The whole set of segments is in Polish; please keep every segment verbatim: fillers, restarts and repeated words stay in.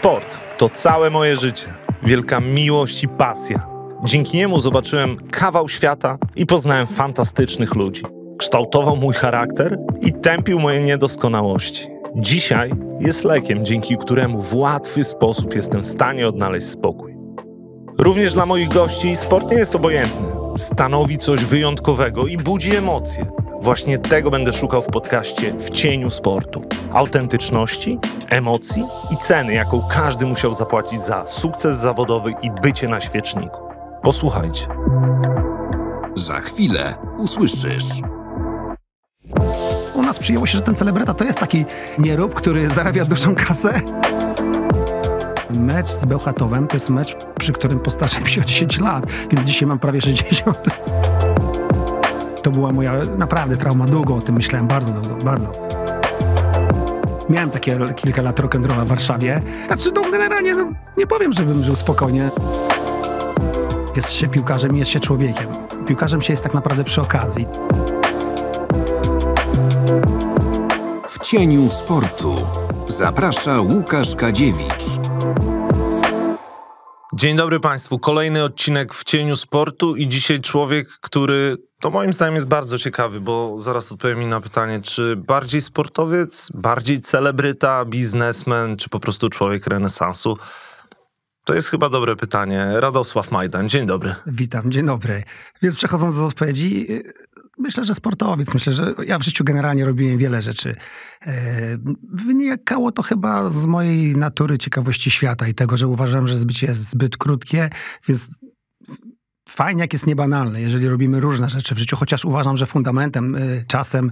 Sport to całe moje życie. Wielka miłość i pasja. Dzięki niemu zobaczyłem kawał świata i poznałem fantastycznych ludzi. Kształtował mój charakter i tępił moje niedoskonałości. Dzisiaj jest lekiem, dzięki któremu w łatwy sposób jestem w stanie odnaleźć spokój. Również dla moich gości sport nie jest obojętny. Stanowi coś wyjątkowego i budzi emocje. Właśnie tego będę szukał w podcaście W cieniu sportu. Autentyczności, emocji i ceny, jaką każdy musiał zapłacić za sukces zawodowy i bycie na świeczniku. Posłuchajcie. Za chwilę usłyszysz. U nas przyjęło się, że ten celebryta to jest taki nierób, który zarabia dużą kasę. Mecz z Bełchatowem to jest mecz, przy którym postarzyłem się o dziesięć lat, więc dzisiaj mam prawie sześćdziesiąt. To była moja naprawdę trauma. Długo o tym myślałem, bardzo długo, bardzo. Miałem takie kilka lat rock'n'rolla w Warszawie. Znaczy, no generalnie no, nie powiem, żebym żył spokojnie. Jest się piłkarzem i jest się człowiekiem. Piłkarzem się jest tak naprawdę przy okazji. W cieniu sportu zaprasza Łukasz Kadziewicz. Dzień dobry Państwu. Kolejny odcinek W cieniu sportu i dzisiaj człowiek, który to moim zdaniem jest bardzo ciekawy, bo zaraz odpowiem mi na pytanie, czy bardziej sportowiec, bardziej celebryta, biznesmen, czy po prostu człowiek renesansu? To jest chyba dobre pytanie. Radosław Majdan, dzień dobry. Witam, dzień dobry. Więc przechodząc do odpowiedzi, myślę, że sportowiec. Myślę, że ja w życiu generalnie robiłem wiele rzeczy. Wynikało to chyba z mojej natury ciekawości świata i tego, że uważam, że życie jest zbyt krótkie, więc fajnie, jak jest niebanalne, jeżeli robimy różne rzeczy w życiu, chociaż uważam, że fundamentem, czasem,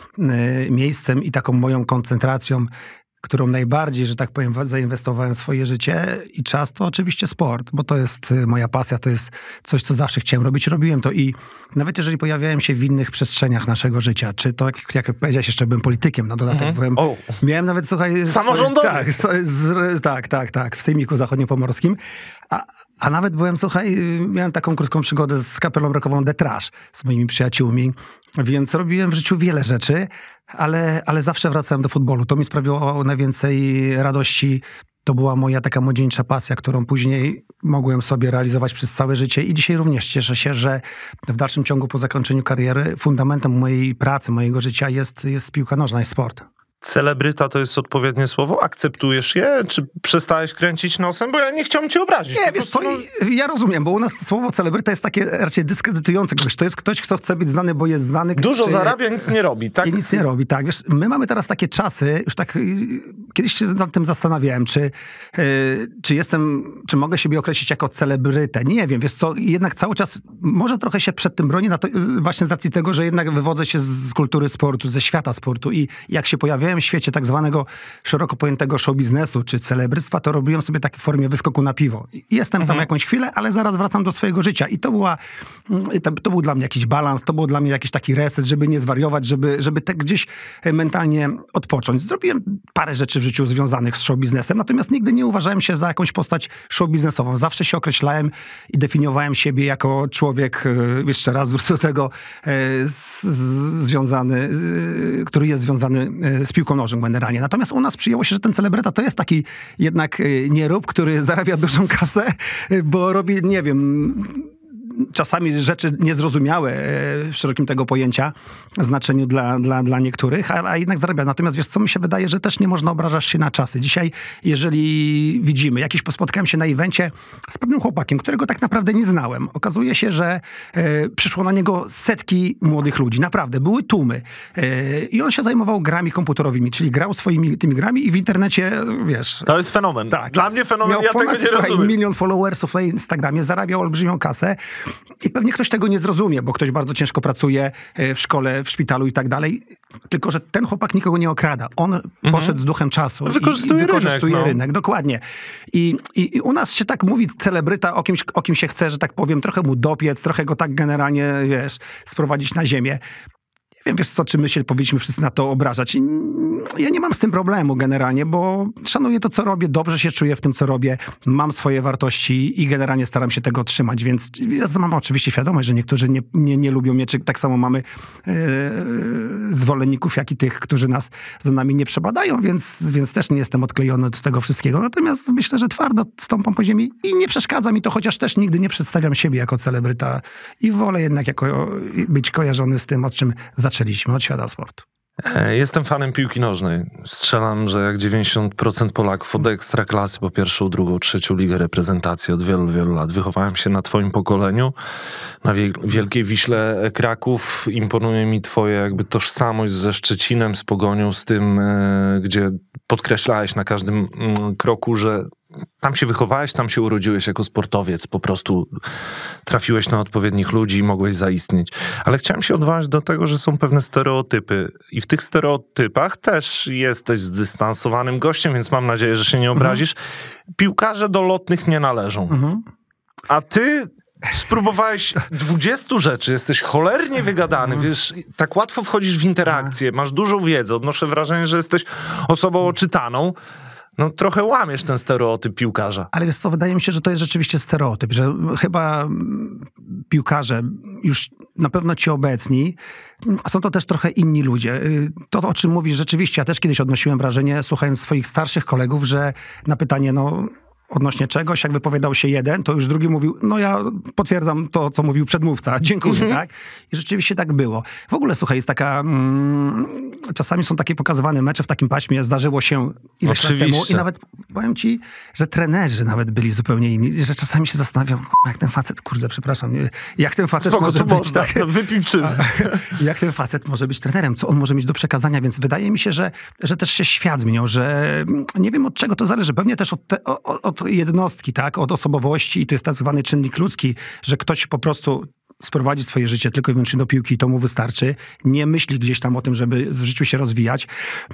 miejscem i taką moją koncentracją, którą najbardziej, że tak powiem, zainwestowałem w swoje życie i czas, to oczywiście sport, bo to jest moja pasja, to jest coś, co zawsze chciałem robić. Robiłem to i nawet jeżeli pojawiałem się w innych przestrzeniach naszego życia, czy to, jak, jak powiedziałeś, jeszcze byłem politykiem, na dodatek mm-hmm. byłem, oh. miałem nawet, słuchaj... Samorządowiec! Tak, z, tak, tak, tak, w Sejmiku Zachodniopomorskim, a, a nawet byłem, słuchaj, miałem taką krótką przygodę z kapelą rockową The Trash, z moimi przyjaciółmi, więc robiłem w życiu wiele rzeczy, ale, ale zawsze wracałem do futbolu. To mi sprawiło najwięcej radości. To była moja taka młodzieńcza pasja, którą później mogłem sobie realizować przez całe życie i dzisiaj również cieszę się, że w dalszym ciągu po zakończeniu kariery fundamentem mojej pracy, mojego życia jest, jest piłka nożna, jest sport. Celebryta to jest odpowiednie słowo? Akceptujesz je? Czy przestałeś kręcić nosem? Bo ja nie chciałem cię obrazić. Nie, wiesz co, ja rozumiem, bo u nas słowo celebryta jest takie raczej dyskredytujące kogoś. To jest ktoś, kto chce być znany, bo jest znany. Dużo czy... zarabia, nic nie robi, tak? I nic nie robi, tak. Wiesz, my mamy teraz takie czasy, już tak kiedyś się nad tym zastanawiałem, czy, yy, czy jestem, czy mogę siebie określić jako celebrytę. Nie wiem, wiesz co, jednak cały czas, może trochę się przed tym bronię, na to, właśnie z racji tego, że jednak wywodzę się z kultury sportu, ze świata sportu i jak się pojawiałem w świecie tak zwanego szeroko pojętego show biznesu czy celebryctwa, to robiłem sobie takie w formie wyskoku na piwo. Jestem mhm. tam jakąś chwilę, ale zaraz wracam do swojego życia i to była, to, to był dla mnie jakiś balans, to był dla mnie jakiś taki reset, żeby nie zwariować, żeby, żeby tak gdzieś mentalnie odpocząć. Zrobiłem parę rzeczy w życiu związanych z show biznesem, natomiast nigdy nie uważałem się za jakąś postać show biznesową. Zawsze się określałem i definiowałem siebie jako człowiek, jeszcze raz wrócę do tego, z, z, związany, który jest związany z piłką nożną generalnie. Natomiast u nas przyjęło się, że ten celebryta to jest taki jednak nierób, który zarabia dużą kasę, bo robi, nie wiem, czasami rzeczy niezrozumiałe w szerokim tego pojęcia znaczeniu dla, dla, dla niektórych, a, a jednak zarabia. Natomiast wiesz co, mi się wydaje, że też nie można obrażać się na czasy. Dzisiaj, jeżeli widzimy, jakiś spotkałem się na evencie z pewnym chłopakiem, którego tak naprawdę nie znałem. Okazuje się, że e, przyszło na niego setki młodych ludzi. Naprawdę, były tłumy. E, I on się zajmował grami komputerowymi, czyli grał swoimi tymi grami i w internecie, wiesz... To jest fenomen. Tak. Dla mnie fenomen, Miał ja ponad, tego nie słuchaj, rozumiem. milion followersów na Instagramie, zarabiał olbrzymią kasę. I pewnie ktoś tego nie zrozumie, bo ktoś bardzo ciężko pracuje w szkole, w szpitalu i tak dalej. Tylko że ten chłopak nikogo nie okrada. On mhm. poszedł z duchem czasu. Wykorzystuje, i, i wykorzystuje rynek. rynek. No. Dokładnie. I, i, I u nas się tak mówi celebryta o kimś, o kim się chce, że tak powiem, trochę mu dopiec, trochę go tak generalnie, wiesz, sprowadzić na ziemię. wiem, wiesz co, czy my się powinniśmy wszyscy na to obrażać. Ja nie mam z tym problemu generalnie, bo szanuję to, co robię, dobrze się czuję w tym, co robię, mam swoje wartości i generalnie staram się tego trzymać, więc ja mam oczywiście świadomość, że niektórzy nie, nie, nie lubią mnie, czy tak samo mamy yy, zwolenników, jak i tych, którzy nas za nami nie przebadają, więc, więc też nie jestem odklejony od tego wszystkiego. Natomiast myślę, że twardo stąpam po ziemi i nie przeszkadza mi to, chociaż też nigdy nie przedstawiam siebie jako celebryta i wolę jednak jako być kojarzony z tym, od czym zaczęliśmy, od świata sportu. Jestem fanem piłki nożnej. Strzelam, że jak dziewięćdziesiąt procent Polaków od ekstraklasy po pierwszą, drugą, trzecią ligę reprezentacji od wielu, wielu lat. Wychowałem się na twoim pokoleniu, na Wielkiej Wiśle Kraków. Imponuje mi twoja jakby tożsamość ze Szczecinem, z Pogonią, z tym, gdzie podkreślałeś na każdym kroku, że tam się wychowałeś, tam się urodziłeś jako sportowiec, po prostu trafiłeś na odpowiednich ludzi i mogłeś zaistnieć. Ale chciałem się odwołać do tego, że są pewne stereotypy i w tych stereotypach też jesteś zdystansowanym gościem, więc mam nadzieję, że się nie obrazisz. Mhm. Piłkarze do lotnych nie należą. Mhm. A ty spróbowałeś dwudziestu rzeczy, jesteś cholernie wygadany, wiesz, tak łatwo wchodzisz w interakcję, masz dużą wiedzę, odnoszę wrażenie, że jesteś osobą oczytaną. No trochę łamiesz ten stereotyp piłkarza. Ale wiesz co, wydaje mi się, że to jest rzeczywiście stereotyp, że chyba piłkarze, już na pewno ci obecni, są to też trochę inni ludzie. To, o czym mówisz, rzeczywiście, ja też kiedyś odnosiłem wrażenie, słuchając swoich starszych kolegów, że na pytanie, no odnośnie czegoś, jak wypowiadał się jeden, to już drugi mówił, no ja potwierdzam to, co mówił przedmówca, dziękuję, mm-hmm. tak? I rzeczywiście tak było. W ogóle, słuchaj, jest taka, mm, czasami są takie pokazywane mecze w takim paśmie, zdarzyło się ileś lat temu i nawet powiem ci, że trenerzy nawet byli zupełnie inni, że czasami się zastanawiam, jak ten facet, kurde, przepraszam, jak ten facet Spoko, może to być, można, tak? wypiwczymy. Jak ten facet może być trenerem, co on może mieć do przekazania, więc wydaje mi się, że, że też się świat zmieniał, że nie wiem od czego to zależy, pewnie też od, te, od, od jednostki, tak, od osobowości i to jest tak zwany czynnik ludzki, że ktoś po prostu sprowadzi swoje życie tylko i wyłącznie do piłki i to mu wystarczy. Nie myśli gdzieś tam o tym, żeby w życiu się rozwijać.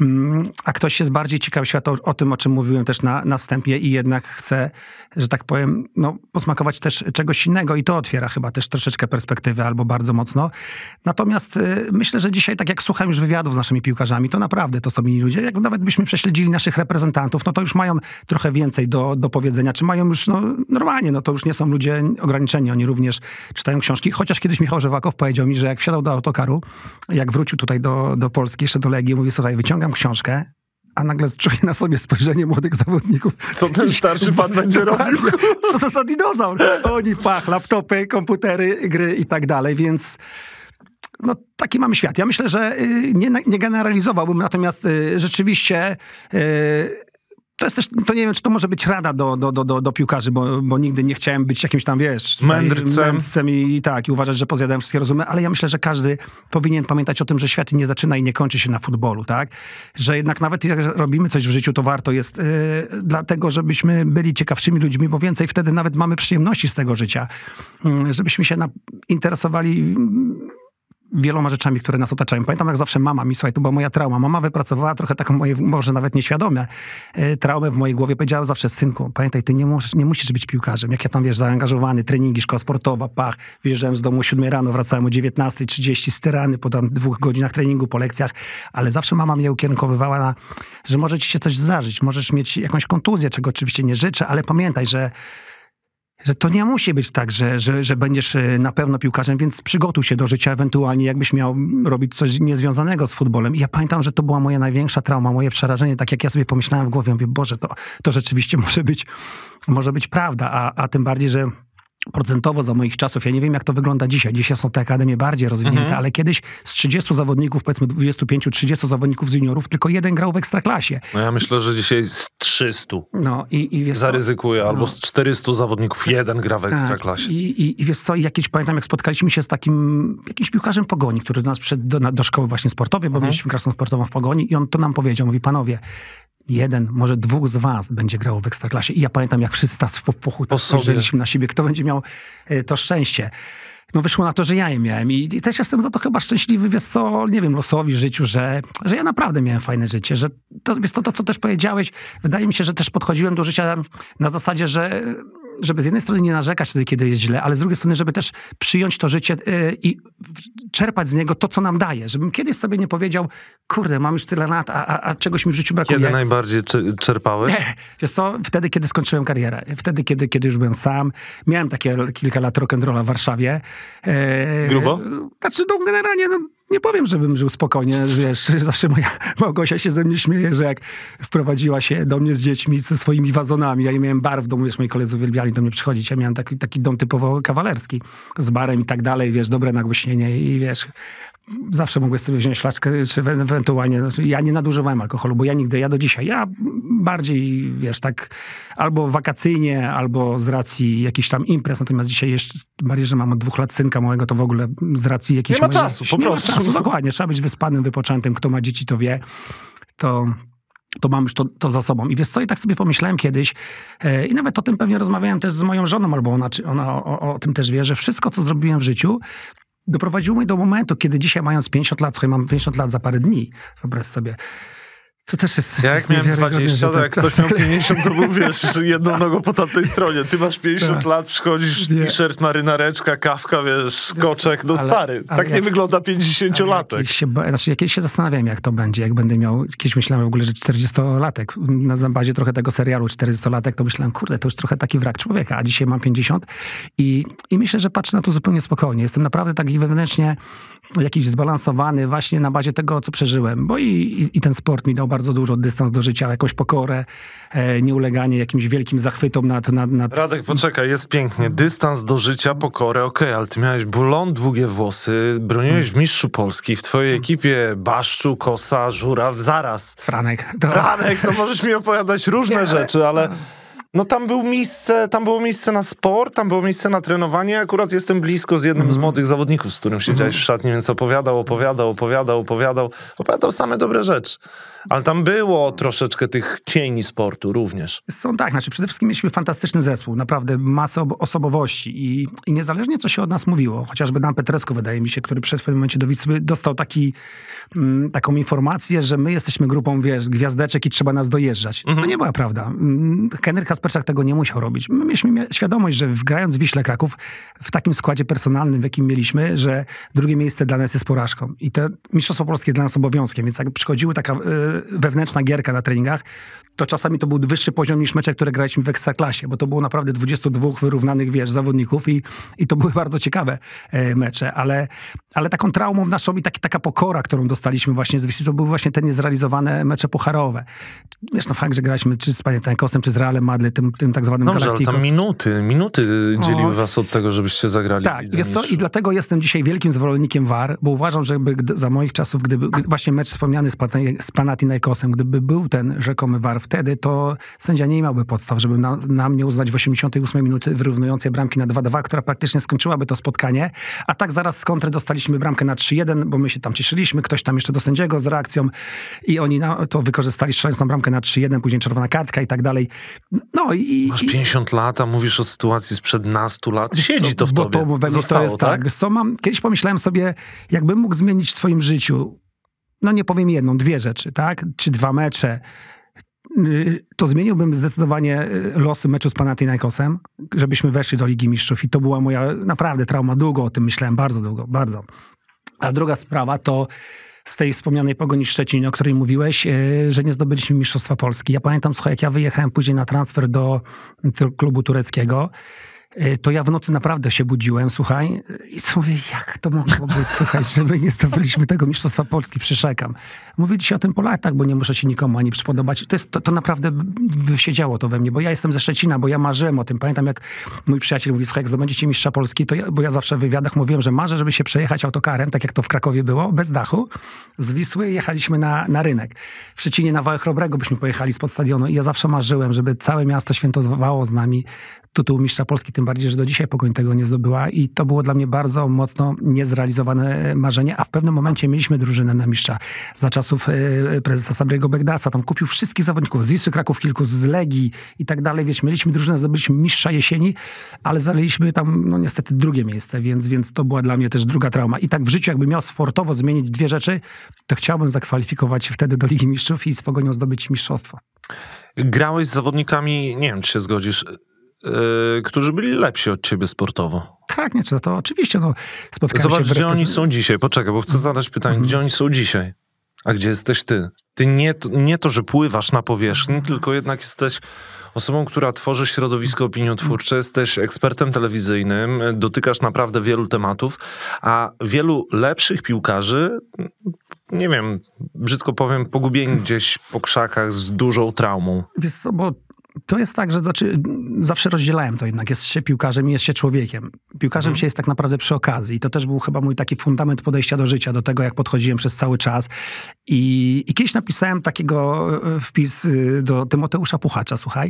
A ktoś jest bardziej ciekaw świata o, o tym, o czym mówiłem też na, na wstępie i jednak chce, że tak powiem, no, posmakować też czegoś innego i to otwiera chyba też troszeczkę perspektywę albo bardzo mocno. Natomiast y, myślę, że dzisiaj, tak jak słucham już wywiadów z naszymi piłkarzami, to naprawdę to są inni ludzie. Jak nawet byśmy prześledzili naszych reprezentantów, no to już mają trochę więcej do, do powiedzenia. Czy mają już, no normalnie, no to już nie są ludzie ograniczeni. Oni również czytają książki. Chociaż kiedyś Michał Żewakow powiedział mi, że jak wsiadał do autokaru, jak wrócił tutaj do, do Polski, jeszcze do Legii, mówi, słuchaj, wyciągam książkę, a nagle czuję na sobie spojrzenie młodych zawodników. Co ten starszy pan będzie robił? Co to za dinozaur? Oni pach, laptopy, komputery, gry i tak dalej, więc no taki mamy świat. Ja myślę, że nie, nie generalizowałbym, natomiast rzeczywiście to jest też, to nie wiem, czy to może być rada do, do, do, do piłkarzy, bo, bo nigdy nie chciałem być jakimś tam, wiesz, mędrcem, mędrcem i, i tak, i uważać, że pozjadałem wszystkie rozumy, ale ja myślę, że każdy powinien pamiętać o tym, że świat nie zaczyna i nie kończy się na futbolu, tak? Że jednak nawet jak robimy coś w życiu, to warto jest yy, dlatego, żebyśmy byli ciekawszymi ludźmi, bo więcej wtedy nawet mamy przyjemności z tego życia. Yy, żebyśmy się na, interesowali wieloma rzeczami, które nas otaczają. Pamiętam, jak zawsze mama mi, słuchaj, to była moja trauma. Mama wypracowała trochę taką moje, może nawet nieświadome, e, traumę w mojej głowie. Powiedziała zawsze, synku, pamiętaj, ty nie musisz, nie musisz być piłkarzem. Jak ja tam, wiesz, zaangażowany, treningi, szkoła sportowa, pach, wyjeżdżałem z domu o siódmej rano, wracałem o dziewiętnastej trzydzieści, styrany po tam dwóch godzinach treningu, po lekcjach, ale zawsze mama mnie ukierunkowywała na, że może ci się coś zdarzyć, możesz mieć jakąś kontuzję, czego oczywiście nie życzę, ale pamiętaj, że że to nie musi być tak, że, że, że będziesz na pewno piłkarzem, więc przygotuj się do życia, ewentualnie jakbyś miał robić coś niezwiązanego z futbolem. I ja pamiętam, że to była moja największa trauma, moje przerażenie, tak jak ja sobie pomyślałem w głowie, mówię, Boże, to, to rzeczywiście może być, może być prawda, a, a tym bardziej, że procentowo za moich czasów, ja nie wiem jak to wygląda dzisiaj, dzisiaj są te akademie bardziej rozwinięte, mhm. ale kiedyś z trzydziestu zawodników, powiedzmy dwudziestu pięciu trzydziestu zawodników z juniorów, tylko jeden grał w Ekstraklasie. No ja myślę, że dzisiaj z trzystu no, i, i wiesz zaryzykuję, co? albo no. z czterystu zawodników jeden gra w Ekstraklasie. Tak. I, i, I wiesz co, i jakieś, pamiętam jak spotkaliśmy się z takim jakimś piłkarzem Pogoni, który do nas przyszedł do, do szkoły właśnie sportowej, bo mhm. mieliśmy klasę sportową w Pogoni i on to nam powiedział, mówi, panowie, jeden, może dwóch z was będzie grało w Ekstraklasie. I ja pamiętam, jak wszyscy tak w pochuj spojrzeliśmy na siebie, kto będzie miał to szczęście. No wyszło na to, że ja je miałem i, i też jestem za to chyba szczęśliwy, wiesz co, nie wiem, losowi w życiu, że, że ja naprawdę miałem fajne życie, że to, wiesz, to, to, co też powiedziałeś, wydaje mi się, że też podchodziłem do życia na zasadzie, że żeby z jednej strony nie narzekać wtedy, kiedy jest źle, ale z drugiej strony, żeby też przyjąć to życie yy, i czerpać z niego to, co nam daje. Żebym kiedyś sobie nie powiedział, kurde, mam już tyle lat, a, a, a czegoś mi w życiu brakuje. Kiedy najbardziej czerpałeś? Wiesz co, wtedy, kiedy skończyłem karierę. Wtedy, kiedy, kiedy już byłem sam. Miałem takie kilka lat rock'n'rolla w Warszawie. Yy, Grubo? Znaczy, no generalnie, no, nie powiem, żebym żył spokojnie, wiesz, zawsze moja Małgosia się ze mnie śmieje, że jak wprowadziła się do mnie z dziećmi, ze swoimi wazonami, ja nie miałem bar w domu, wiesz, moi koledzy uwielbiali do mnie przychodzić, ja miałem taki, taki dom typowo kawalerski, z barem i tak dalej, wiesz, dobre nagłośnienie i wiesz, zawsze mogłeś sobie wziąć flaszkę, czy ewentualnie, znaczy, ja nie nadużywałem alkoholu, bo ja nigdy, ja do dzisiaj, ja bardziej, wiesz, tak albo wakacyjnie, albo z racji jakichś tam imprez, natomiast dzisiaj jeszcze, bardziej, że mam od dwóch lat synka małego, to w ogóle z racji jakichś... Nie ma czasu, po nie prostu. Ma czasu, dokładnie, trzeba być wyspanym, wypoczętym, kto ma dzieci, to wie, to... to mam już to, to za sobą. I wiesz co, i tak sobie pomyślałem kiedyś e, i nawet o tym pewnie rozmawiałem też z moją żoną, albo ona, czy ona o, o, o tym też wie, że wszystko, co zrobiłem w życiu, doprowadziło mnie do momentu, kiedy dzisiaj mając pięćdziesiąt lat, słuchaj, mam pięćdziesiąt lat za parę dni, wyobraź sobie. To też jest... Ja jak miałem dwadzieścia, to jak ktoś miał pięćdziesiąt, to był, wiesz, jedną nogą po tamtej stronie. Ty masz pięćdziesiąt lat, przychodzisz, t-shirt, marynareczka, kawka, wiesz, skoczek, no ale, stary. ale tak nie jak, wygląda pięćdziesięciolatek. Się, znaczy, ja kiedyś się zastanawiałem, jak to będzie, jak będę miał, kiedyś myślałem w ogóle, że czterdziestolatek, na, na bazie trochę tego serialu czterdziestolatek, to myślałem, kurde, to już trochę taki wrak człowieka, a dzisiaj mam pięćdziesiąt i, i myślę, że patrzę na to zupełnie spokojnie. Jestem naprawdę taki wewnętrznie jakiś zbalansowany właśnie na bazie tego, co przeżyłem, bo i, i, i ten sport mi dał bardzo dużo, dystans do życia, jakąś pokorę, e, nieuleganie jakimś wielkim zachwytom nad, nad, nad... Radek, poczekaj, jest pięknie. Dystans do życia, pokorę, okej, okay, ale ty miałeś blond, długie włosy, broniłeś w mistrzu Polski, w twojej ekipie Baszczu, Kosa, Żuraw, zaraz. Franek. To... Franek, no możesz mi opowiadać różne nie, rzeczy, ale... No tam, był miejsce, tam było miejsce na sport, tam było miejsce na trenowanie. Akurat jestem blisko z jednym mm. z młodych zawodników, z którym siedziałeś mm. w szatni, więc opowiadał, opowiadał, opowiadał, opowiadał. Opowiadał same dobre rzeczy. Ale tam było troszeczkę tych cieni sportu również. Są tak, znaczy przede wszystkim mieliśmy fantastyczny zespół, naprawdę masę osobowości i, i niezależnie co się od nas mówiło, chociażby Dan Petrescu, wydaje mi się, który przez pewnym momencie do Wisły dostał taki, m, taką informację, że my jesteśmy grupą, wiesz, gwiazdeczek i trzeba nas dojeżdżać. Mhm. To nie była prawda. Henryk Kasperczak tego nie musiał robić. My mieliśmy świadomość, że grając w Wiśle Kraków w takim składzie personalnym, w jakim mieliśmy, że drugie miejsce dla nas jest porażką. I to Mistrzostwo Polskie dla nas obowiązkiem, więc jak przychodziły taka y, wewnętrzna gierka na treningach, to czasami to był wyższy poziom niż mecze, które graliśmy w Ekstraklasie, bo to było naprawdę dwudziestu dwóch wyrównanych, wiesz, zawodników i, i to były bardzo ciekawe e, mecze, ale, ale taką traumą naszą i taki, taka pokora, którą dostaliśmy właśnie z Wisły, to były właśnie te niezrealizowane mecze pucharowe. Wiesz, no fakt, że graliśmy czy z Panathinaikosem, czy z Realem Madryt, tym, tym tak zwanym Dobrze, Galacticos. ale tam minuty, minuty dzieliły o. was od tego, żebyście zagrali. Tak, wiesz co, i dlatego jestem dzisiaj wielkim zwolennikiem V A R, bo uważam, że gdy, za moich czasów, gdyby gdy właśnie mecz wspomniany z, Pan, z Panathinaikosem, gdyby był ten rzekomy V A R wtedy, to sędzia nie miałby podstaw, żeby na, na mnie uznać w osiemdziesiątej ósmej minuty wyrównującej bramki na dwa dwa, która praktycznie skończyłaby to spotkanie, a tak zaraz z kontry dostaliśmy bramkę na trzy jeden, bo my się tam cieszyliśmy, ktoś tam jeszcze do sędziego z reakcją i oni na, to wykorzystali, strzelając na bramkę na trzy jeden, później czerwona kartka i tak dalej. No i... Masz pięćdziesiąt lat, a mówisz o sytuacji sprzed nastu lat. Siedzi to w bo tobie. To, Zostało, to jest tak. tak. Co mam, kiedyś pomyślałem sobie, jakbym mógł zmienić w swoim życiu, no nie powiem jedną, dwie rzeczy, tak? Czy dwa mecze, to zmieniłbym zdecydowanie losy meczu z Panathinaikosem, żebyśmy weszli do Ligi Mistrzów i to była moja naprawdę trauma. Długo o tym myślałem, bardzo długo, bardzo. A druga sprawa to z tej wspomnianej Pogoni Szczecin, o której mówiłeś, że nie zdobyliśmy Mistrzostwa Polski. Ja pamiętam, słuchaj, jak ja wyjechałem później na transfer do klubu tureckiego, to ja w nocy naprawdę się budziłem, słuchaj, i mówię, jak to mogło być, słuchaj, że my nie zdobyliśmy tego Mistrzostwa Polski, przyrzekam. Mówię dzisiaj o tym po latach, bo nie muszę się nikomu ani przypodobać. To, jest, to, to naprawdę wysiedziało to we mnie, bo ja jestem ze Szczecina, bo ja marzyłem o tym. Pamiętam, jak mój przyjaciel mówi, słuchaj, jak zdobędziecie Mistrza Polski, to ja, bo ja zawsze w wywiadach mówiłem, że marzę, żeby się przejechać autokarem, tak jak to w Krakowie było, bez dachu, z Wisły jechaliśmy na, na rynek. W Szczecinie na Wałę Chrobrego byśmy pojechali spod stadionu i ja zawsze marzyłem, żeby całe miasto świętowało z nami tytuł Mistrza Polski, tym bardziej, że do dzisiaj Pogoń tego nie zdobyła i to było dla mnie bardzo mocno niezrealizowane marzenie, a w pewnym momencie mieliśmy drużynę na mistrza za czasów y, prezesa Sabriego Begdasa, tam kupił wszystkich zawodników, z Wisły Kraków kilku, z Legii i tak dalej, wiesz, mieliśmy drużynę, zdobyliśmy mistrza jesieni, ale zaleliśmy tam, no niestety drugie miejsce, więc, więc to była dla mnie też druga trauma. I tak w życiu, jakbym miał sportowo zmienić dwie rzeczy, to chciałbym zakwalifikować się wtedy do Ligi Mistrzów i z Pogonią zdobyć mistrzostwo. Grałeś z zawodnikami, nie wiem, czy się zgodzisz, yy, którzy byli lepsi od ciebie sportowo. Tak, nie, to, to oczywiście. No, spotkałem Zobacz, się gdzie w oni są dzisiaj. Poczekaj, bo chcę zadać pytanie, Mhm. gdzie oni są dzisiaj? A gdzie jesteś ty? Ty nie, nie to, że pływasz na powierzchni, tylko jednak jesteś osobą, która tworzy środowisko opiniotwórcze, jesteś ekspertem telewizyjnym, dotykasz naprawdę wielu tematów, a wielu lepszych piłkarzy, nie wiem, brzydko powiem, pogubieni gdzieś po krzakach z dużą traumą. Wiesz co, bo to jest tak, że znaczy, zawsze rozdzielałem to jednak. Jest się piłkarzem i jest się człowiekiem. Piłkarzem Mhm. się jest tak naprawdę przy okazji. I to też był chyba mój taki fundament podejścia do życia, do tego, jak podchodziłem przez cały czas. I, i kiedyś napisałem takiego wpis y, do Tymoteusza Puchacza, słuchaj,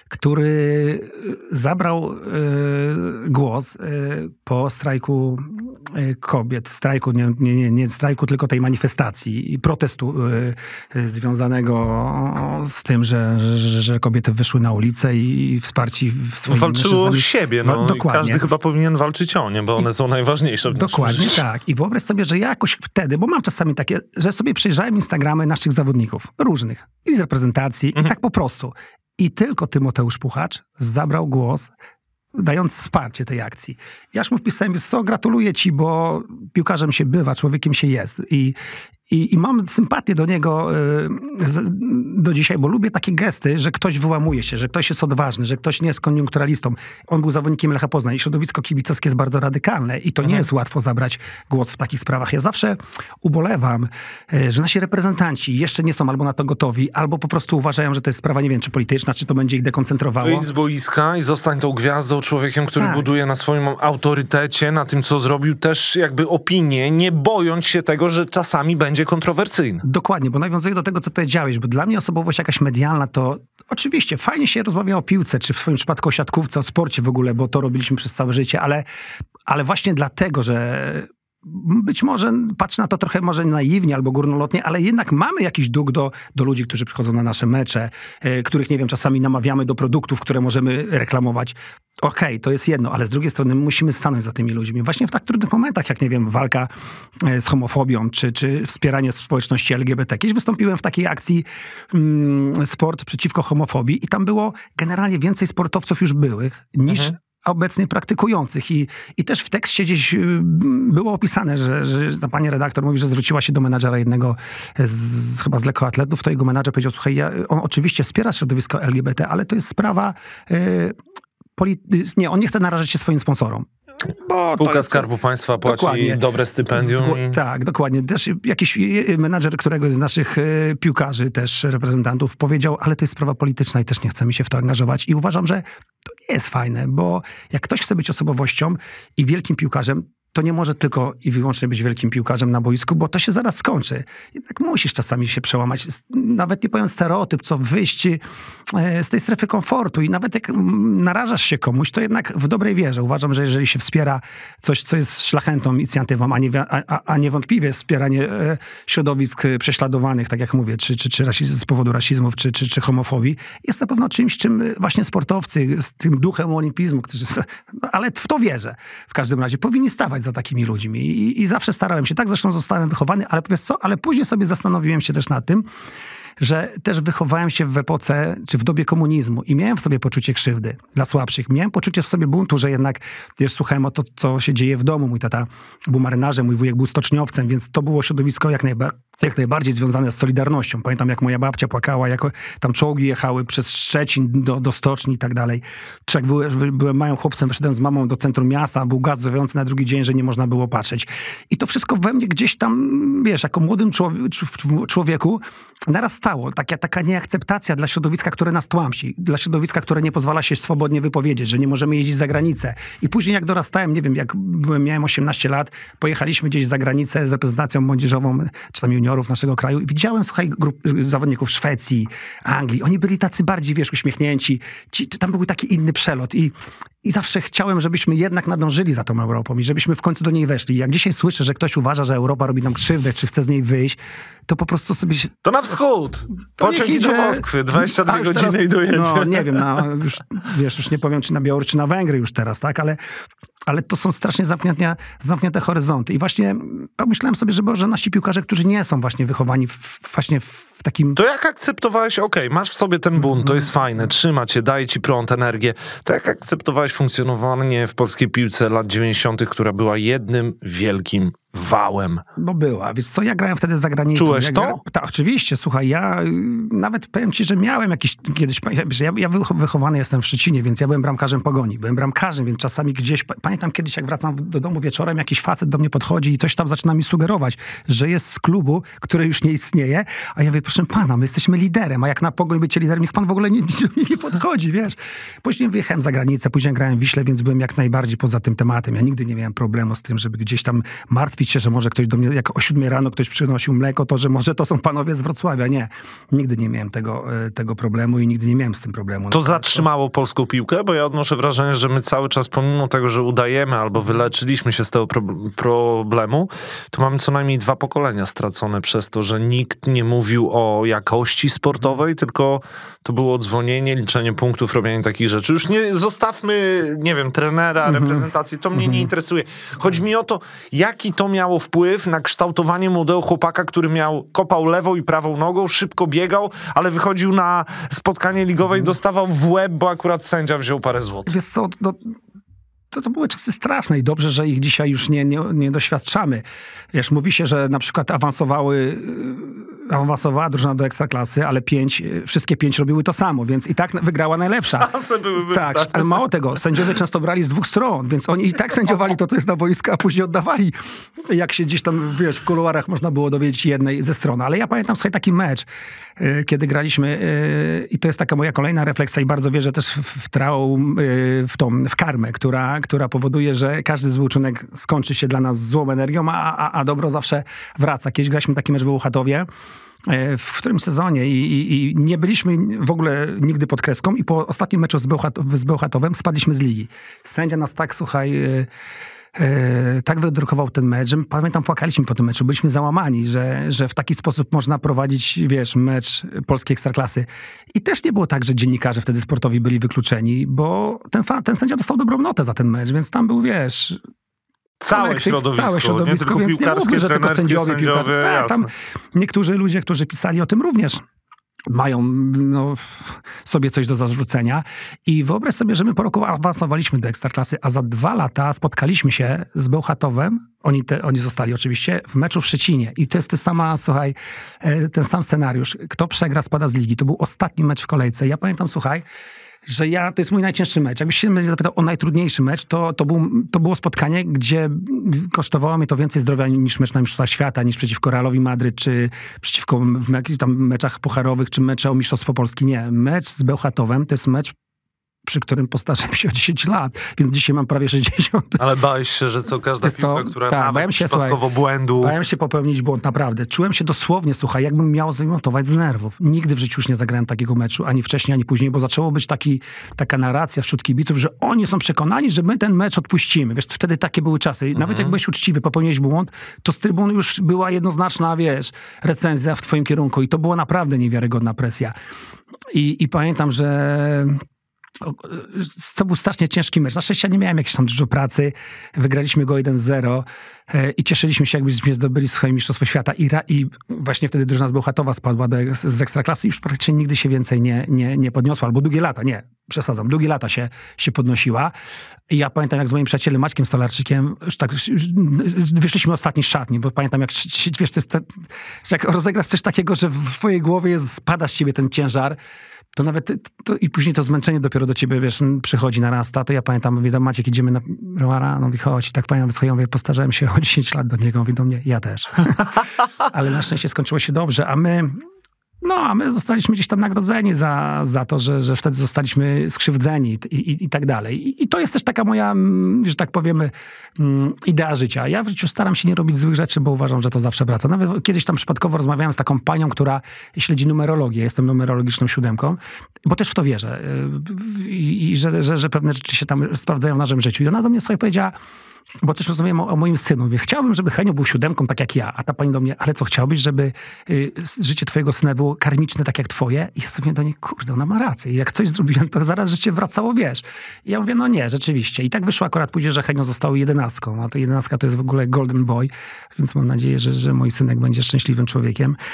który zabrał y, głos y, po strajku y, kobiet. Strajku, nie, nie, nie, nie strajku, tylko tej manifestacji i protestu y, y, związanego z tym, że, że, że kobiety wyszły na ulicę i wsparci w swoim Walczyło o siebie, no. Wa- dokładnie. Każdy chyba powinien walczyć o nie, bo one są najważniejsze w naszym Dokładnie życiu. tak. I wyobraź sobie, że ja jakoś wtedy, bo mam czasami takie, że sobie przejrzałem Instagramy naszych zawodników, różnych, i z reprezentacji, Mhm. i tak po prostu. I tylko Tymoteusz Puchacz zabrał głos, dając wsparcie tej akcji. Ja aż mu wpisałem, wiesz co, gratuluję ci, bo piłkarzem się bywa, człowiekiem się jest. I, i, i mam sympatię do niego y, z, do dzisiaj, bo lubię takie gesty, że ktoś wyłamuje się, że ktoś jest odważny, że ktoś nie jest koniunkturalistą. On był zawodnikiem Lecha Poznań i środowisko kibicowskie jest bardzo radykalne i to nie Mhm. jest łatwo zabrać głos w takich sprawach. Ja zawsze ubolewam, y, że nasi reprezentanci jeszcze nie są albo na to gotowi, albo po prostu uważają, że to jest sprawa, nie wiem, czy polityczna, czy to będzie ich dekoncentrowało. Wyjdź z boiska i zostań tą gwiazdą, człowiekiem, który Tak. buduje na swoim autorytecie, na tym, co zrobił, też jakby opinię, nie bojąc się tego, że czasami będzie kontrowersyjny. Dokładnie, bo nawiązuję do tego, co powiedziałeś, bo dla mnie osobowość jakaś medialna to oczywiście fajnie się rozmawia o piłce, czy w swoim przypadku o siatkówce, o sporcie w ogóle, bo to robiliśmy przez całe życie, ale, ale właśnie dlatego, że być może patrzę na to trochę może naiwnie albo górnolotnie, ale jednak mamy jakiś dług do, do ludzi, którzy przychodzą na nasze mecze, y, których, nie wiem, czasami namawiamy do produktów, które możemy reklamować. Okej, okay, to jest jedno, ale z drugiej strony musimy stanąć za tymi ludźmi. Właśnie w tak trudnych momentach, jak, nie wiem, walka y, z homofobią, czy, czy wspieranie społeczności L G B T. Kiedyś wystąpiłem w takiej akcji mm, Sport przeciwko homofobii i tam było generalnie więcej sportowców już byłych niż Mhm. obecnie praktykujących. I, I też w tekście gdzieś y, było opisane, że, że ta pani redaktor mówi, że zwróciła się do menadżera jednego z, chyba z lekkoatletów, to jego menadżer powiedział, słuchaj, ja, on oczywiście wspiera środowisko L G B T, ale to jest sprawa... Y, poli- nie, on nie chce narażać się swoim sponsorom. Bo to Spółka jest- Skarbu Państwa płaci Dokładnie. dobre stypendium. Zgło- i- Tak, dokładnie. Też jakiś menadżer któregoś z naszych e, piłkarzy, też reprezentantów powiedział, ale to jest sprawa polityczna i też nie chcemy się w to angażować. I uważam, że to nie jest fajne, bo jak ktoś chce być osobowością i wielkim piłkarzem, to nie może tylko i wyłącznie być wielkim piłkarzem na boisku, bo to się zaraz skończy. Jednak musisz czasami się przełamać. Nawet nie powiem stereotyp, co wyjść e, z tej strefy komfortu i nawet jak mm, narażasz się komuś, to jednak w dobrej wierze. Uważam, że jeżeli się wspiera coś, co jest szlachetną inicjatywą, a, nie, a, a niewątpliwie wspieranie e, środowisk e, prześladowanych, tak jak mówię, czy, czy, czy rasizm, z powodu rasizmów, czy, czy, czy homofobii, jest na pewno czymś, czym właśnie sportowcy z tym duchem olimpizmu, którzy, ale w to wierzę, w każdym razie powinni stawać za takimi ludźmi. I, I zawsze starałem się, tak zresztą zostałem wychowany, ale powiedz co, ale później sobie zastanowiłem się też nad tym, że też wychowałem się w epoce, czy w dobie komunizmu i miałem w sobie poczucie krzywdy dla słabszych. Miałem poczucie w sobie buntu, że jednak, wiesz, słuchałem o to, co się dzieje w domu. Mój tata był marynarzem, mój wujek był stoczniowcem, więc to było środowisko jak, najba- jak najbardziej związane z Solidarnością. Pamiętam, jak moja babcia płakała, jak tam czołgi jechały przez Szczecin do, do stoczni i tak dalej. Czy jak byłem, byłem małym chłopcem, wyszedłem z mamą do centrum miasta, był gaz zowiący na drugi dzień, że nie można było patrzeć. I to wszystko we mnie gdzieś tam, wiesz, jako młodym człowie- człowieku narastało. Taka, taka nieakceptacja dla środowiska, które nas tłamsi. Dla środowiska, które nie pozwala się swobodnie wypowiedzieć, że nie możemy jeździć za granicę. I później jak dorastałem, nie wiem, jak byłem, miałem osiemnaście lat, pojechaliśmy gdzieś za granicę z reprezentacją młodzieżową, czy tam juniorów naszego kraju i widziałem, słuchaj, grup zawodników Szwecji, Anglii. Oni byli tacy bardziej, wiesz, uśmiechnięci. Ci, tam był taki inny przelot i I zawsze chciałem, żebyśmy jednak nadążyli za tą Europą i żebyśmy w końcu do niej weszli. Jak dzisiaj słyszę, że ktoś uważa, że Europa robi nam krzywdę, czy chce z niej wyjść, to po prostu sobie się... To na wschód! To Pociąg niech idzie do idzie- Moskwy, dwadzieścia dwie A, już godziny teraz- i dojedzie. No nie wiem, na, już, wiesz, już nie powiem, czy na Białoruś, czy na Węgry już teraz, tak? Ale, ale to są strasznie zamknięte, zamknięte horyzonty. I właśnie pomyślałem sobie, że może nasi piłkarze, którzy nie są właśnie wychowani w, właśnie w w takim... To jak akceptowałeś, okej, okay, masz w sobie ten bunt, to jest fajne, trzyma cię, daje ci prąd, energię. To jak akceptowałeś funkcjonowanie w polskiej piłce lat dziewięćdziesiątych, która była jednym wielkim wałem? No była. Wiesz co, ja grałem wtedy za granicą. Czułeś ja to? Gra... Tak, oczywiście. Słuchaj, ja y, nawet powiem ci, że miałem jakiś kiedyś... Ja, ja wychowany jestem w Szczecinie, więc ja byłem bramkarzem Pogoni. Byłem bramkarzem, więc czasami gdzieś... Pamiętam kiedyś, jak wracam do domu wieczorem, jakiś facet do mnie podchodzi i coś tam zaczyna mi sugerować, że jest z klubu, który już nie istnieje, a ja mówię, proszę pana, my jesteśmy liderem, a jak na Pogoń bycie liderem, niech pan w ogóle nie, nie, nie podchodzi, wiesz. Później wyjechałem za granicę, później grałem w Wiśle, więc byłem jak najbardziej poza tym tematem. Ja nigdy nie miałem problemu z tym, żeby gdzieś tam martwić się, że może ktoś do mnie, jak o siódmej rano ktoś przynosił mleko, to że może to są panowie z Wrocławia. Nie, nigdy nie miałem tego, tego problemu i nigdy nie miałem z tym problemu. To zatrzymało polską piłkę? Bo ja odnoszę wrażenie, że my cały czas, pomimo tego, że udajemy albo wyleczyliśmy się z tego pro problemu, to mamy co najmniej dwa pokolenia stracone przez to, że nikt nie mówił o jakości sportowej, tylko to było dzwonienie, liczenie punktów, robienie takich rzeczy. Już nie zostawmy, nie wiem, trenera, mm-hmm. reprezentacji, to mnie mm-hmm. nie interesuje. Chodzi mi o to, jaki to miało wpływ na kształtowanie młodego chłopaka, który miał, kopał lewą i prawą nogą, szybko biegał, ale wychodził na spotkanie ligowe i dostawał w łeb, bo akurat sędzia wziął parę złotych. Wiesz co, no, to, to były czasy straszne i dobrze, że ich dzisiaj już nie, nie, nie doświadczamy. Wiesz, mówi się, że na przykład awansowały, awansowała drużyna do Ekstraklasy, ale pięć, wszystkie pięć robiły to samo, więc i tak wygrała najlepsza. Szanse byłyby tak, ale mało tego, sędziowie często brali z dwóch stron, więc oni i tak sędziowali to, co jest na boisku, a później oddawali, jak się gdzieś tam, wiesz, w kuluarach można było dowiedzieć jednej ze stron. Ale ja pamiętam, słuchaj, taki mecz, kiedy graliśmy i to jest taka moja kolejna refleksja i bardzo wierzę też w trau, w tą, w karmę, która, która powoduje, że każdy zły uczynek skończy się dla nas złą energią, a, a, a dobro zawsze wraca. Kiedyś graliśmy taki mecz w Bełchatowie, w którym sezonie i, i, i nie byliśmy w ogóle nigdy pod kreską i po ostatnim meczu z, Bełchat z Bełchatowem spadliśmy z ligi. Sędzia nas tak, słuchaj... E, tak wydrukował ten mecz, że pamiętam, płakaliśmy po tym meczu. Byliśmy załamani, że, że w taki sposób można prowadzić, wiesz, mecz polskiej Ekstraklasy. I też nie było tak, że dziennikarze wtedy sportowi byli wykluczeni, bo ten, ten sędzia dostał dobrą notę za ten mecz, więc tam był, wiesz... Całe kolektyw, środowisko, całe środowisko, nie więc nie mówmy, że tylko sędziowie, sędziowie piłkarze. Tak, tam niektórzy ludzie, którzy pisali o tym również mają no, sobie coś do zarzucenia. I wyobraź sobie, że my po roku awansowaliśmy do Ekstraklasy, a za dwa lata spotkaliśmy się z Bełchatowem, oni, te, oni zostali oczywiście, w meczu w Szczecinie. I to jest ten, sama, słuchaj, ten sam scenariusz. Kto przegra, spada z ligi. To był ostatni mecz w kolejce. Ja pamiętam, słuchaj, że ja, to jest mój najcięższy mecz. Jakbyś się mnie zapytał o najtrudniejszy mecz, to, to, był, to było spotkanie, gdzie kosztowało mi to więcej zdrowia niż mecz na Mistrzostwa Świata, niż przeciwko Realowi Madryt, czy przeciwko w jakichś tam meczach pucharowych, czy mecze o Mistrzostwo Polski. Nie. Mecz z Bełchatowem to jest mecz, przy którym postarzyłem się o dziesięć lat, więc dzisiaj mam prawie sześćdziesiąt. Ale bałeś się, że co każda Wiesz co? piłka, która tak, nawet się, przypadkowo słuchaj, błędu... Bałem się popełnić błąd, naprawdę. Czułem się dosłownie, słuchaj, jakbym miał zwymiotować z nerwów. Nigdy w życiu już nie zagrałem takiego meczu, ani wcześniej, ani później, bo zaczęło być taki, taka narracja wśród kibiców, że oni są przekonani, że my ten mecz odpuścimy. Wiesz, wtedy takie były czasy. Nawet mhm. jak byłeś uczciwy, popełniłeś błąd, to z trybuny już była jednoznaczna, wiesz, recenzja w twoim kierunku i to była naprawdę niewiarygodna presja. I, i pamiętam, że... To był strasznie ciężki mecz. Na szczęście nie miałem jakiejś tam dużo pracy. Wygraliśmy go jeden zero i cieszyliśmy się, jakbyśmy zdobyli swoje Mistrzostwo Świata. I, I właśnie wtedy drużyna z Bełchatowa spadła do, z Ekstraklasy i już praktycznie nigdy się więcej nie, nie, nie podniosła. Albo długie lata, nie, przesadzam, długie lata się, się podnosiła. I ja pamiętam, jak z moim przyjacielem Maćkiem Stolarczykiem już tak wyszliśmy ostatni z szatni, bo pamiętam, jak, wiesz, to jest te, jak rozegrasz coś takiego, że w twojej głowie jest, spada z ciebie ten ciężar, to nawet to, i później to zmęczenie dopiero do ciebie, wiesz, przychodzi, narasta. To ja pamiętam, mówię, Maciek, idziemy na Roara, no mówi, chodź. I tak pamiętam, słuchaj, mówię, postarzałem się o dziesięć lat do niego, mówi do mnie, ja też. Ale na szczęście skończyło się dobrze, a my... No, a my zostaliśmy gdzieś tam nagrodzeni za, za to, że, że wtedy zostaliśmy skrzywdzeni i, i, i tak dalej. I, I to jest też taka moja, że tak powiemy, idea życia. Ja w życiu staram się nie robić złych rzeczy, bo uważam, że to zawsze wraca. Nawet kiedyś tam przypadkowo rozmawiałem z taką panią, która śledzi numerologię. Jestem numerologiczną siódemką, bo też w to wierzę. I, i że, że, że pewne rzeczy się tam sprawdzają w naszym życiu. I ona do mnie sobie powiedziała, bo też rozmawiam o, o moim synu. Mówię, chciałbym, żeby Henio był siódemką, tak jak ja. A ta pani do mnie, ale co, chciałbyś, żeby y, życie twojego syna było karmiczne, tak jak twoje? I ja sobie do niej, kurde, ona ma rację. I jak coś zrobiłem, to zaraz życie wracało, wiesz. I ja mówię, no nie, rzeczywiście. I tak wyszło akurat później, że Henio został jedenastką. A to jedenastka to jest w ogóle golden boy, więc mam nadzieję, że, że mój synek będzie szczęśliwym człowiekiem.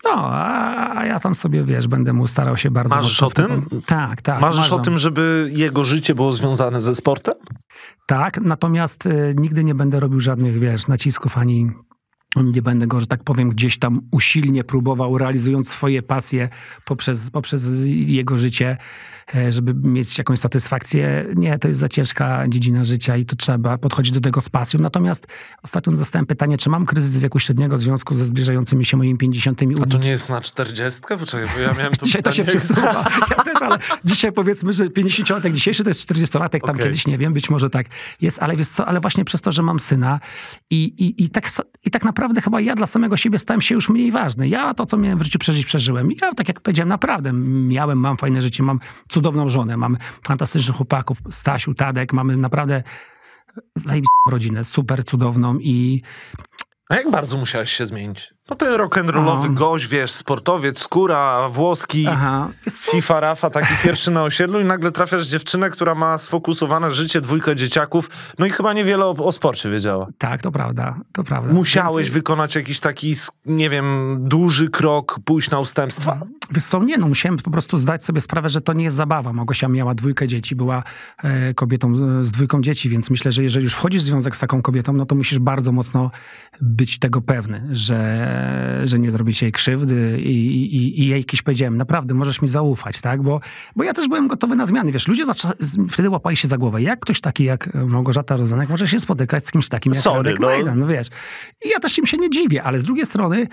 No, a, a ja tam sobie, wiesz, będę mu starał się bardzo... Marzysz o tym? Taką... Tak, tak. Marzysz marzę. o tym, żeby jego życie było związane ze sportem? Tak, natomiast y, nigdy nie będę robił żadnych, wiesz, nacisków, ani nie będę go, że tak powiem, gdzieś tam usilnie próbował, realizując swoje pasje poprzez, poprzez jego życie, żeby mieć jakąś satysfakcję. Nie, to jest za ciężka dziedzina życia i to trzeba podchodzić do tego z pasją. Natomiast ostatnio dostałem pytanie, czy mam kryzys jakiegoś średniego związku ze zbliżającymi się moimi pięćdziesiątymi A to nie jest na czterdziestkę? Poczekaj, bo ja miałem to Dzisiaj pytanie. to się przesuwa. Ja też, ale dzisiaj powiedzmy, że pięćdziesięciolatek dzisiejszy to jest czterdziestolatek, tam Okay. kiedyś nie wiem, być może tak jest, ale wiesz co, ale właśnie przez to, że mam syna i, i, i, tak, i tak naprawdę chyba ja dla samego siebie stałem się już mniej ważny. Ja to, co miałem w życiu przeżyć, przeżyłem. Ja, tak jak powiedziałem, naprawdę miałem, mam fajne życie, mam cudowną żonę, mam fantastycznych chłopaków, Stasiu, Tadek, mamy naprawdę zajebistą rodzinę, super cudowną i... A jak bardzo musiałeś się zmienić? No ten rock'n'rollowy gość, wiesz, sportowiec, skóra, włoski, Aha. FIFA, Rafa, taki pierwszy na osiedlu i nagle trafiasz dziewczynę, która ma sfokusowane życie, dwójkę dzieciaków, no i chyba niewiele o, o sporcie wiedziała. Tak, to prawda, to prawda. Musiałeś Więc... wykonać jakiś taki, nie wiem, duży krok, pójść na ustępstwa? Wiesz co, nie, no musiałem po prostu zdać sobie sprawę, że to nie jest zabawa. Małgosia miała dwójkę dzieci, była e, kobietą z dwójką dzieci, więc myślę, że jeżeli już wchodzisz w związek z taką kobietą, no to musisz bardzo mocno być tego pewny, że, że nie zrobisz jej krzywdy i, i, i jej jakiś powiedziałem, naprawdę, możesz mi zaufać, tak? Bo, bo ja też byłem gotowy na zmiany. Wiesz, ludzie zaczą- wtedy łapali się za głowę. Jak ktoś taki jak Małgorzata Rozenek może się spotykać z kimś takim jak Sorry, Radek no. Majdan, no wiesz. I ja też im się nie dziwię, ale z drugiej strony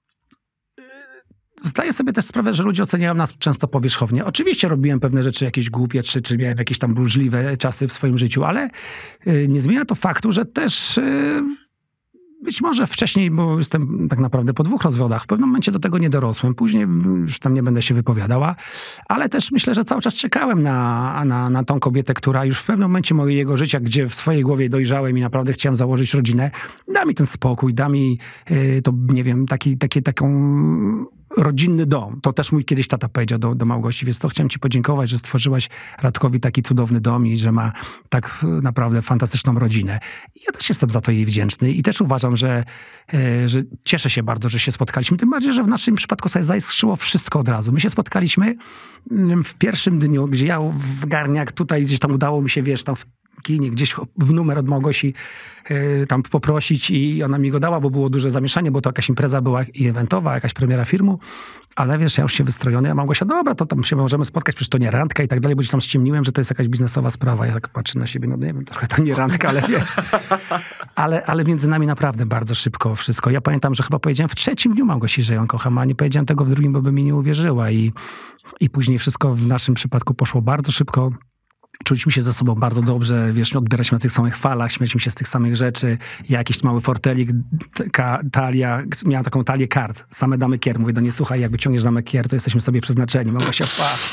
zdaję sobie też sprawę, że ludzie oceniają nas często powierzchownie. Oczywiście robiłem pewne rzeczy jakieś głupie, czy, czy miałem jakieś tam burzliwe czasy w swoim życiu, ale y, nie zmienia to faktu, że też y, być może wcześniej, bo jestem tak naprawdę po dwóch rozwodach, w pewnym momencie do tego nie dorosłem. Później już tam nie będę się wypowiadała, ale też myślę, że cały czas czekałem na, na, na tą kobietę, która już w pewnym momencie mojego życia, gdzie w swojej głowie dojrzałem i naprawdę chciałem założyć rodzinę, da mi ten spokój, da mi y, to, nie wiem, taki, taki, taką... rodzinny dom. To też mój kiedyś tata powiedział do, do Małgosi, więc to chciałem ci podziękować, że stworzyłaś Radkowi taki cudowny dom i że ma tak naprawdę fantastyczną rodzinę. I ja też jestem za to jej wdzięczny i też uważam, że, e, że cieszę się bardzo, że się spotkaliśmy. Tym bardziej, że w naszym przypadku sobie zaiskrzyło wszystko od razu. My się spotkaliśmy w pierwszym dniu, gdzie ja w garniak tutaj gdzieś tam udało mi się, wiesz, tam w kinie, gdzieś w numer od Małgosi y, tam poprosić i ona mi go dała, bo było duże zamieszanie, bo to jakaś impreza była i eventowa, jakaś premiera filmu, ale wiesz, ja już się wystrojony, a Małgosia, dobra, to tam się możemy spotkać, przecież to nie randka i tak dalej, bo gdzieś tam ściemniłem, że to jest jakaś biznesowa sprawa. Ja tak patrzę na siebie, no nie wiem, trochę to nie randka, ale wiesz. Ale, ale między nami naprawdę bardzo szybko wszystko. Ja pamiętam, że chyba powiedziałem w trzecim dniu Małgosi, że ją kocham, a nie powiedziałem tego w drugim, bo by mi nie uwierzyła i, i później wszystko w naszym przypadku poszło bardzo szybko. Czuliśmy się ze sobą bardzo dobrze, wiesz, odbieraliśmy na tych samych falach, śmialiśmy się z tych samych rzeczy. Ja jakiś mały fortelik, ta, talia, miała taką talię kart, same damy kier. Mówię do niej, słuchaj, jak wyciągniesz damy kier, to jesteśmy sobie przeznaczeni. Mogła się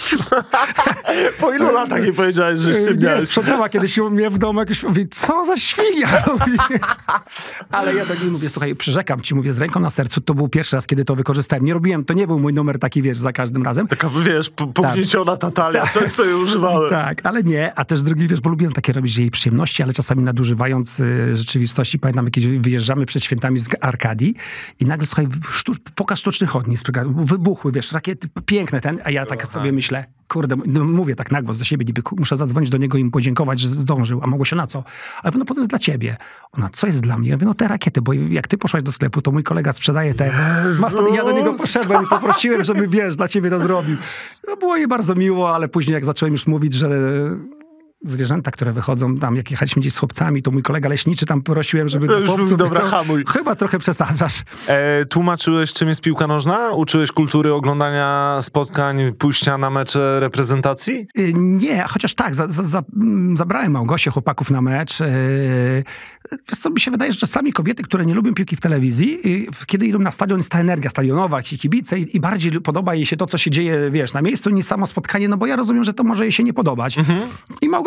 Po ilu latach nie powiedziałeś, że się nie, sprzątała kiedyś u mnie w domu, jakiś, mówi, co za świnia? Ale ja do niej mówię, słuchaj, przyrzekam ci, mówię, z ręką na sercu, to był pierwszy raz, kiedy to wykorzystałem. Nie robiłem, to nie był mój numer taki, wiesz, za każdym razem. Taka, wiesz, pognieciona ta talia, tak. Często ją używałem. Tak, ale nie, a też drugi, wiesz, bo lubiłem takie robić jej przyjemności, ale czasami nadużywając y, rzeczywistości. Pamiętam, jakieś wyjeżdżamy przed świętami z Arkadii i nagle, słuchaj, sztuc, pokaz sztucznych ognisk, wybuchły, wiesz, rakiety, piękne ten, a ja tak Aha. sobie myślę, kurde, no mówię tak na głos do siebie, niby muszę zadzwonić do niego i mu podziękować, że zdążył, a mogło się na co? A ja mówię, no to jest dla ciebie. Ona, co jest dla mnie? Ja mówię, no te rakiety, bo jak ty poszłaś do sklepu, to mój kolega sprzedaje te. Masz to, ja do niego poszedłem i poprosiłem, żeby, wiesz, dla ciebie to zrobił. No było jej bardzo miło, ale później jak zacząłem już mówić, że zwierzęta, które wychodzą tam, jak jechaliśmy gdzieś z chłopcami, to mój kolega leśniczy tam prosiłem, żeby... To już chłopców, dobra, to, hamuj. Chyba trochę przesadzasz. E, tłumaczyłeś, czym jest piłka nożna? Uczyłeś kultury oglądania spotkań, pójścia na mecze reprezentacji? Yy, nie, chociaż tak, za, za, za, zabrałem Małgosię, chłopaków na mecz. Yy, wiesz co, mi się wydaje, że czasami kobiety, które nie lubią piłki w telewizji, yy, kiedy idą na stadion, jest ta energia stadionowa, ci kibice i, i bardziej podoba jej się to, co się dzieje, wiesz, na miejscu, niż samo spotkanie, no bo ja rozumiem, że to może jej się nie podobać. Mhm. I Małgosia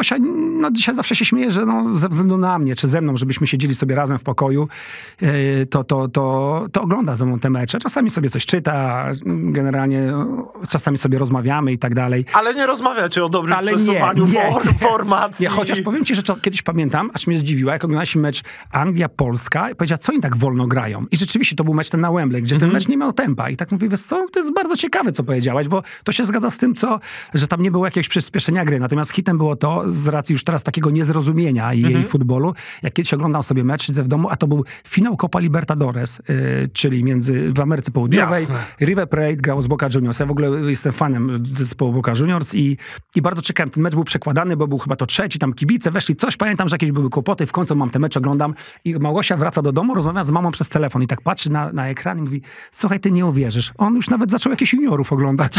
Małgosia, no dzisiaj zawsze się śmieje, że no, ze względu na mnie, czy ze mną, żebyśmy siedzieli sobie razem w pokoju, yy, to, to, to, to ogląda ze mną te mecze. Czasami sobie coś czyta, generalnie czasami sobie rozmawiamy i tak dalej. Ale nie rozmawiacie o dobrym Ale przesuwaniu nie, nie, for, nie. formacji. Nie, chociaż powiem ci, że czas, kiedyś pamiętam, aż mnie zdziwiła, jak oglądaliśmy mecz Anglia-Polska i powiedziała, co oni tak wolno grają. I rzeczywiście to był mecz ten na Wembley, gdzie ten mecz nie miał tempa. I tak mówię, wiesz co, to jest bardzo ciekawe, co powiedziałaś, bo to się zgadza z tym, co, że tam nie było jakiegoś przyspieszenia gry. Natomiast hitem było to, z racji już teraz takiego niezrozumienia jej mhm. futbolu, jak kiedyś oglądam sobie mecz, siedzę w domu, a to był finał Copa Libertadores, yy, czyli między, w Ameryce Południowej. Jasne. River Plate grał z Boca Juniors. Ja w ogóle jestem fanem zespołu Boca Juniors i, i bardzo czekałem. Ten mecz był przekładany, bo był chyba to trzeci, tam kibice weszli, coś, pamiętam, że jakieś były kłopoty, w końcu mam ten mecz, oglądam i Małgosia wraca do domu, rozmawia z mamą przez telefon i tak patrzy na, na ekran i mówi, słuchaj, ty nie uwierzysz, on już nawet zaczął jakichś juniorów oglądać.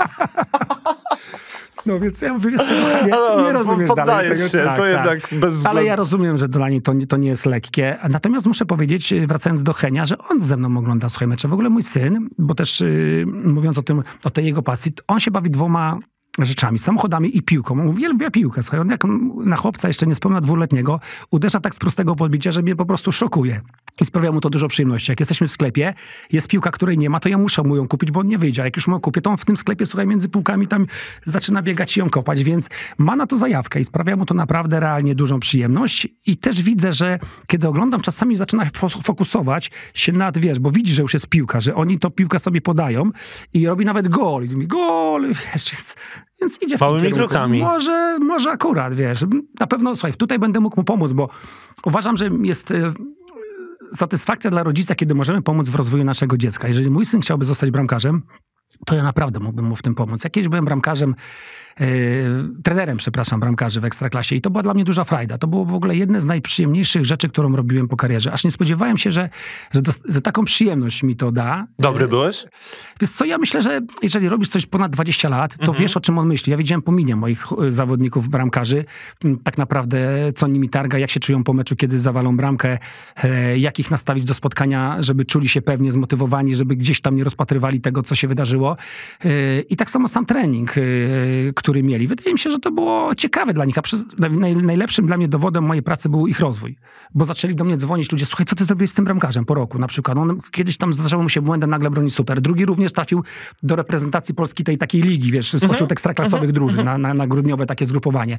No więc ja mówię, wiesz co, kochanie, nie rozumiesz dalej tego. Się, tak, to tak. jednak bez względu. Ale ja rozumiem, że dla niej to, to nie jest lekkie. Natomiast muszę powiedzieć, wracając do Henia, że on ze mną ogląda swoje mecze. W ogóle mój syn, bo też yy, mówiąc o tym, o tej jego pasji, on się bawi dwoma rzeczami, samochodami i piłką. On uwielbia piłkę. Słuchaj, on jak na chłopca jeszcze nie wspomina dwuletniego, uderza tak z prostego podbicia, że mnie po prostu szokuje. I sprawia mu to dużo przyjemności. Jak jesteśmy w sklepie, jest piłka, której nie ma, to ja muszę mu ją kupić, bo on nie wyjdzie. A jak już mu ją kupię, to on w tym sklepie, słuchaj, między półkami tam zaczyna biegać i ją kopać, więc ma na to zajawkę i sprawia mu to naprawdę realnie dużą przyjemność. I też widzę, że kiedy oglądam, czasami zaczyna fokusować się nad, wiesz, bo widzi, że już jest piłka, że oni to piłkę sobie podają i robi nawet gol. I mówi, gol, wiesz, więc... Więc idzie w małymi krokami. Może, może akurat, wiesz. Na pewno, słuchaj, tutaj będę mógł mu pomóc, bo uważam, że jest y, satysfakcja dla rodzica, kiedy możemy pomóc w rozwoju naszego dziecka. Jeżeli mój syn chciałby zostać bramkarzem, to ja naprawdę mógłbym mu w tym pomóc. Jak kiedyś byłem bramkarzem, yy, trenerem, przepraszam, bramkarzy w Ekstraklasie i to była dla mnie duża frajda. To było w ogóle jedne z najprzyjemniejszych rzeczy, którą robiłem po karierze. Aż nie spodziewałem się, że, że, do, że taką przyjemność mi to da. Dobry byłeś? Wiesz co, ja myślę, że jeżeli robisz coś ponad dwadzieścia lat, to mhm. wiesz, o czym on myśli. Ja widziałem po minie moich zawodników, bramkarzy, tak naprawdę co nimi targa, jak się czują po meczu, kiedy zawalą bramkę, e, jak ich nastawić do spotkania, żeby czuli się pewnie zmotywowani, żeby gdzieś tam nie rozpatrywali tego, co się wydarzyło. E, I tak samo sam trening, e, który mieli. Wydaje mi się, że to było ciekawe dla nich, a przez, naj, najlepszym dla mnie dowodem mojej pracy był ich rozwój. Bo zaczęli do mnie dzwonić ludzie, słuchaj, co ty zrobiłeś z tym bramkarzem po roku na przykład. On kiedyś tam zdarzało mu się błędem, nagle broni super. Drugi również trafił do reprezentacji Polski tej takiej ligi, wiesz, spośród ekstraklasowych drużyn na, na, na grudniowe takie zgrupowanie.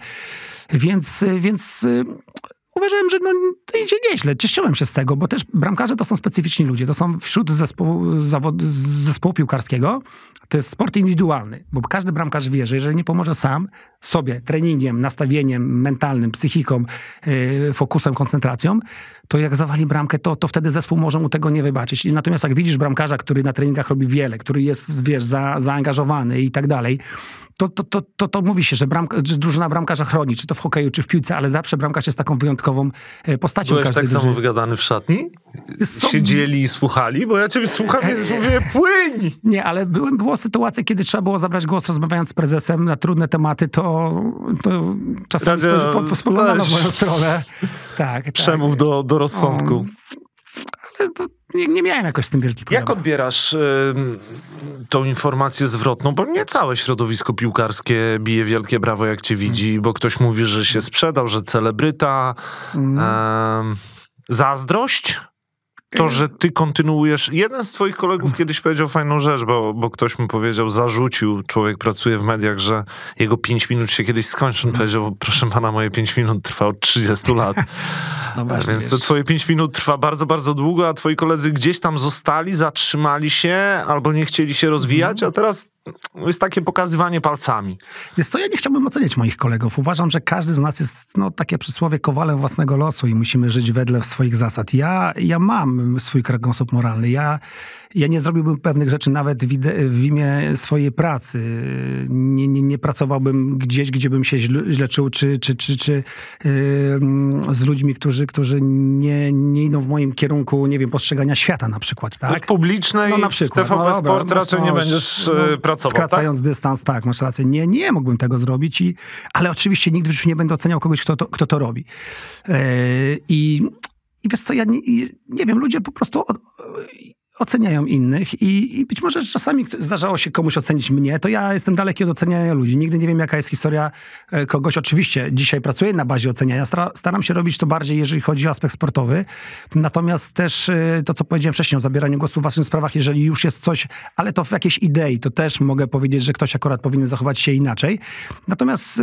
Więc, więc uważałem, że no, to idzie nieźle. Cieszyłem się z tego, bo też bramkarze to są specyficzni ludzie. To są wśród zespołu, zawod, zespołu piłkarskiego, to jest sport indywidualny, bo każdy bramkarz wie, że jeżeli nie pomoże sam sobie treningiem, nastawieniem mentalnym, psychiką, yy, fokusem, koncentracją, to jak zawali bramkę, to, to wtedy zespół może mu tego nie wybaczyć. Natomiast jak widzisz bramkarza, który na treningach robi wiele, który jest, wiesz, za, zaangażowany i tak dalej, To, to, to, to, to mówi się, że, bramka, że drużyna bramkarza chroni, czy to w hokeju, czy w piłce, ale zawsze bramkarz jest taką wyjątkową postacią. Byłeś tak drużyny. samo wygadany w szatni? So... Siedzieli i słuchali? Bo ja ciebie słucham, więc mówię, płyń! Nie, ale były, było sytuacje, kiedy trzeba było zabrać głos, rozmawiając z prezesem na trudne tematy, to, to czasami Radio... spoglądano w moją stronę. Tak, Przemów tak. do, do rozsądku. O, ale to nie, nie miałem jakoś z tym wielkich problemów. Jak odbierasz y, tą informację zwrotną? Bo nie całe środowisko piłkarskie bije wielkie brawo, jak cię widzi, mm. bo ktoś mówi, że się sprzedał, że celebryta. Mm. Y, zazdrość? To, że ty kontynuujesz... Jeden z twoich kolegów kiedyś powiedział fajną rzecz, bo, bo ktoś mu powiedział, zarzucił, człowiek pracuje w mediach, że jego pięć minut się kiedyś skończy. On powiedział, proszę pana, moje pięć minut trwa od trzydziestu lat. No właśnie, więc wiesz, to twoje pięć minut trwa bardzo, bardzo długo, a twoi koledzy gdzieś tam zostali, zatrzymali się albo nie chcieli się rozwijać, a teraz jest takie pokazywanie palcami. Wiesz co, ja nie chciałbym oceniać moich kolegów. Uważam, że każdy z nas jest, no, takie przysłowie, kowalem własnego losu i musimy żyć wedle swoich zasad. Ja, ja mam swój kręgosłup moralny. Ja, ja nie zrobiłbym pewnych rzeczy nawet w, ide- w imię swojej pracy. Nie, nie, nie pracowałbym gdzieś, gdzie bym się źle, źle czuł, czy, czy, czy, czy yy, z ludźmi, którzy, którzy nie, nie idą w moim kierunku, nie wiem, postrzegania świata na przykład. Tak? W publicznej, no, na przykład. w T V P no, Sport dobra, raczej no, nie będziesz no, pracował, skracając tak? dystans, tak, masz rację. Nie, nie mógłbym tego zrobić, i, ale oczywiście nigdy już nie będę oceniał kogoś, kto to, kto to robi. Yy, i, I wiesz co, ja nie, nie wiem, ludzie po prostu... Od, oceniają innych i, i być może czasami zdarzało się komuś ocenić mnie, to ja jestem daleki od oceniania ludzi. Nigdy nie wiem, jaka jest historia kogoś. Oczywiście dzisiaj pracuję na bazie oceniania. Staram się robić to bardziej, jeżeli chodzi o aspekt sportowy. Natomiast też to, co powiedziałem wcześniej o zabieraniu głosu w ważnych sprawach, jeżeli już jest coś, ale to w jakiejś idei, to też mogę powiedzieć, że ktoś akurat powinien zachować się inaczej. Natomiast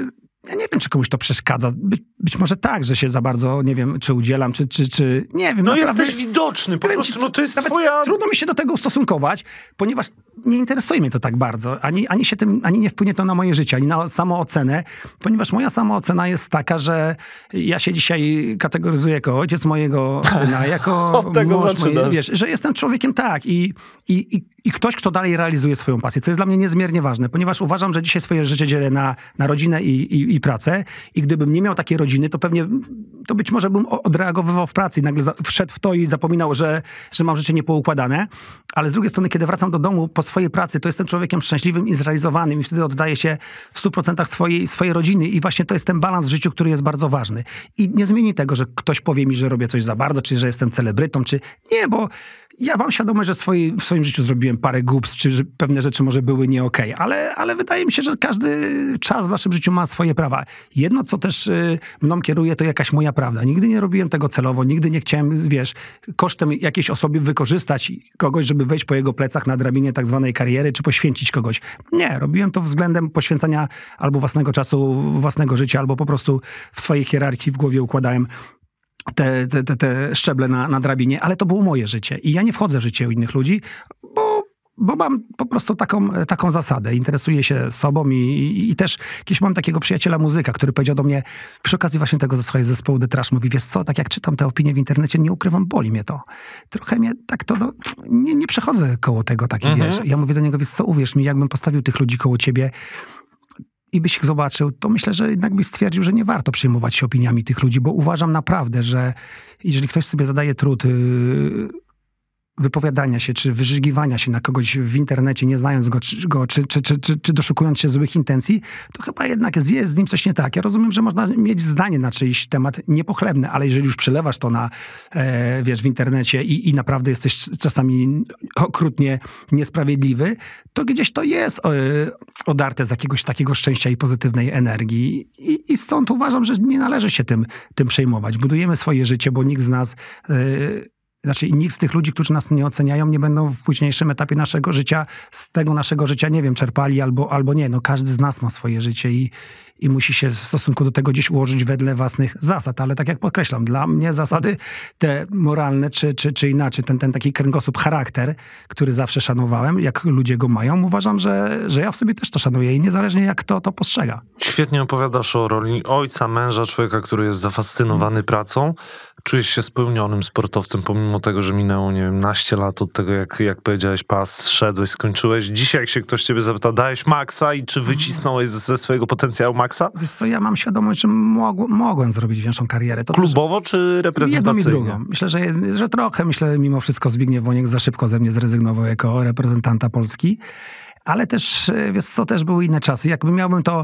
ja nie wiem, czy komuś to przeszkadza. By, być może tak, że się za bardzo, nie wiem, czy udzielam, czy, czy, czy nie wiem. No naprawdę, jesteś widoczny, po prostu, no to jest nawet twoja... Trudno mi się do tego ustosunkować, ponieważ nie interesuje mnie to tak bardzo. Ani, ani się tym, ani nie wpłynie to na moje życie, ani na samoocenę, ponieważ moja samoocena jest taka, że ja się dzisiaj kategoryzuję jako ojciec mojego syna, jako Od tego mąż zaczynasz. mojej, wiesz, że jestem człowiekiem tak i, i, i, i ktoś, kto dalej realizuje swoją pasję, co jest dla mnie niezmiernie ważne, ponieważ uważam, że dzisiaj swoje życie dzielę na, na rodzinę i, i, i pracę i gdybym nie miał takiej rodziny, to pewnie, to być może bym odreagowywał w pracy i nagle za, wszedł w to i zapominał, że, że mam życie niepoukładane, ale z drugiej strony, kiedy wracam do domu po swojej pracy, to jestem człowiekiem szczęśliwym i zrealizowanym i wtedy oddaję się w stu procentach swojej, swojej rodziny i właśnie to jest ten balans w życiu, który jest bardzo ważny. I nie zmieni tego, że ktoś powie mi, że robię coś za bardzo, czy że jestem celebrytą, czy nie, bo ja mam świadomość, że swoje, w swoim życiu zrobiłem parę głupstw, czy że pewne rzeczy może były nie okej, ale, ale wydaje mi się, że każdy czas w naszym życiu ma swoje prawa. Jedno, co też y, mną kieruje, to jakaś moja prawda. Nigdy nie robiłem tego celowo, nigdy nie chciałem, wiesz, kosztem jakiejś osoby wykorzystać kogoś, żeby wejść po jego plecach na drabinie tak zwanej kariery, czy poświęcić kogoś. Nie, robiłem to względem poświęcania albo własnego czasu, własnego życia, albo po prostu w swojej hierarchii w głowie układałem te, te, te, te szczeble na, na drabinie, ale to było moje życie i ja nie wchodzę w życie innych ludzi, bo, bo mam po prostu taką, taką zasadę. Interesuję się sobą i, i, i też kiedyś mam takiego przyjaciela muzyka, który powiedział do mnie przy okazji właśnie tego ze swojego zespołu The Trash, mówi, wiesz co, tak jak czytam te opinie w internecie, nie ukrywam, boli mnie to. Trochę mnie tak to, no, nie, nie przechodzę koło tego, taki mhm. wiesz. Ja mówię do niego, wiesz co, uwierz mi, jakbym postawił tych ludzi koło ciebie, i byś ich zobaczył, to myślę, że jednak byś stwierdził, że nie warto przejmować się opiniami tych ludzi, bo uważam naprawdę, że jeżeli ktoś sobie zadaje trud yy, wypowiadania się, czy wyżygiwania się na kogoś w internecie, nie znając go, czy, go, czy, czy, czy, czy, czy doszukując się złych intencji, to chyba jednak jest, jest z nim coś nie tak. Ja rozumiem, że można mieć zdanie na czyjś temat niepochlebne, ale jeżeli już przelewasz to na, e, wiesz, w internecie i, i naprawdę jesteś czasami okrutnie niesprawiedliwy, to gdzieś to jest e, odarte z jakiegoś takiego szczęścia i pozytywnej energii. I, i stąd uważam, że nie należy się tym, tym przejmować. Budujemy swoje życie, bo nikt z nas... E, Znaczy nikt z tych ludzi, którzy nas nie oceniają, nie będą w późniejszym etapie naszego życia, z tego naszego życia, nie wiem, czerpali albo, albo nie. No każdy z nas ma swoje życie i, i musi się w stosunku do tego gdzieś ułożyć wedle własnych zasad. Ale tak jak podkreślam, dla mnie zasady te moralne, czy, czy, czy inaczej, ten, ten taki kręgosłup, charakter, który zawsze szanowałem, jak ludzie go mają, uważam, że, że ja w sobie też to szanuję i niezależnie jak kto to postrzega. Świetnie opowiadasz o roli ojca, męża, człowieka, który jest zafascynowany hmm. pracą. Czujesz się spełnionym sportowcem, pomimo tego, że minęło, nie wiem, naście lat od tego, jak, jak powiedziałeś, pas, szedłeś, skończyłeś. Dzisiaj, jak się ktoś ciebie zapyta, dałeś maksa i czy wycisnąłeś ze, ze swojego potencjału maksa? Wiesz co, ja mam świadomość, że mog, mogłem zrobić większą karierę. To Klubowo też, czy reprezentacyjnie? Jedną i drugą. Myślę, że, że trochę, myślę, mimo wszystko Zbigniew Boniek za szybko ze mnie zrezygnował jako reprezentanta Polski. Ale też, wiesz co, też były inne czasy. Jakby miałbym to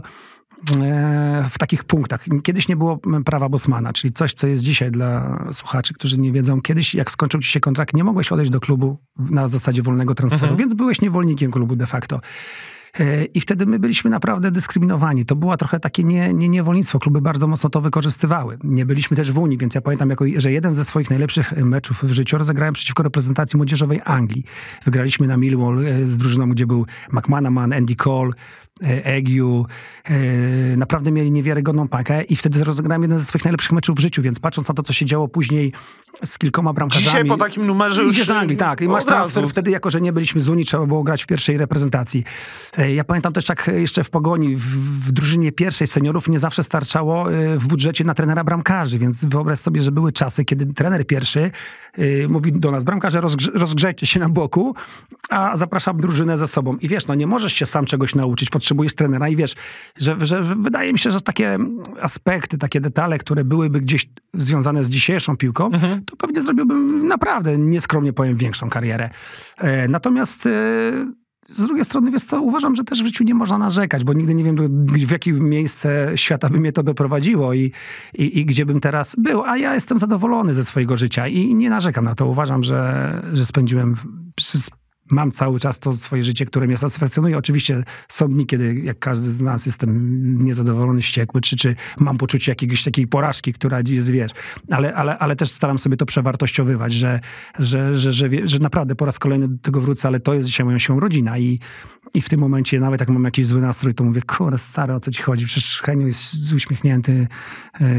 w takich punktach. Kiedyś nie było prawa Bosmana, czyli coś, co jest dzisiaj dla słuchaczy, którzy nie wiedzą. Kiedyś, jak skończył ci się kontrakt, nie mogłeś odejść do klubu na zasadzie wolnego transferu, mhm. więc byłeś niewolnikiem klubu de facto. I wtedy my byliśmy naprawdę dyskryminowani. To było trochę takie nie, nie, niewolnictwo. Kluby bardzo mocno to wykorzystywały. Nie byliśmy też w Unii, więc ja pamiętam, jako, że jeden ze swoich najlepszych meczów w życiu rozegrałem przeciwko reprezentacji młodzieżowej Anglii. Wygraliśmy na Millwall z drużyną, gdzie był McManaman, Andy Cole, Egiu, naprawdę mieli niewiarygodną pakę i wtedy rozegrałem jeden ze swoich najlepszych meczów w życiu, więc patrząc na to, co się działo później z kilkoma bramkarzami... Dzisiaj po takim numerze już... Idziesz do Anglii, tak. I masz transfer. Wtedy, jako że nie byliśmy z Unii, trzeba było grać w pierwszej reprezentacji. Ja pamiętam też, jak jeszcze w Pogoni, w, w drużynie pierwszej seniorów nie zawsze starczało w budżecie na trenera bramkarzy, więc wyobraź sobie, że były czasy, kiedy trener pierwszy yy, mówi do nas, bramkarze, rozgrze rozgrzejcie się na boku, a zapraszam drużynę ze sobą. I wiesz, no nie możesz się sam czegoś nauczyć, potrzebujesz trenera i wiesz, że, że wydaje mi się, że takie aspekty, takie detale, które byłyby gdzieś związane z dzisiejszą piłką, mhm. to pewnie zrobiłbym naprawdę, nieskromnie powiem, większą karierę. E, natomiast e, z drugiej strony, wiesz co, uważam, że też w życiu nie można narzekać, bo nigdy nie wiem, w jakie miejsce świata by mnie to doprowadziło i, i, i gdzie bym teraz był. A ja jestem zadowolony ze swojego życia i nie narzekam na to. Uważam, że, że spędziłem przez mam cały czas to swoje życie, które mnie satysfakcjonuje. Oczywiście są dni, kiedy jak każdy z nas jestem niezadowolony, wściekły, czy, czy mam poczucie jakiejś takiej porażki, która jest, wiesz, ale, ale, ale też staram sobie to przewartościowywać, że, że, że, że, że naprawdę po raz kolejny do tego wrócę, ale to jest dzisiaj moją siłą rodzina i, i w tym momencie nawet jak mam jakiś zły nastrój, to mówię, kurde stary, o co ci chodzi? Przecież Heniu jest uśmiechnięty, yy,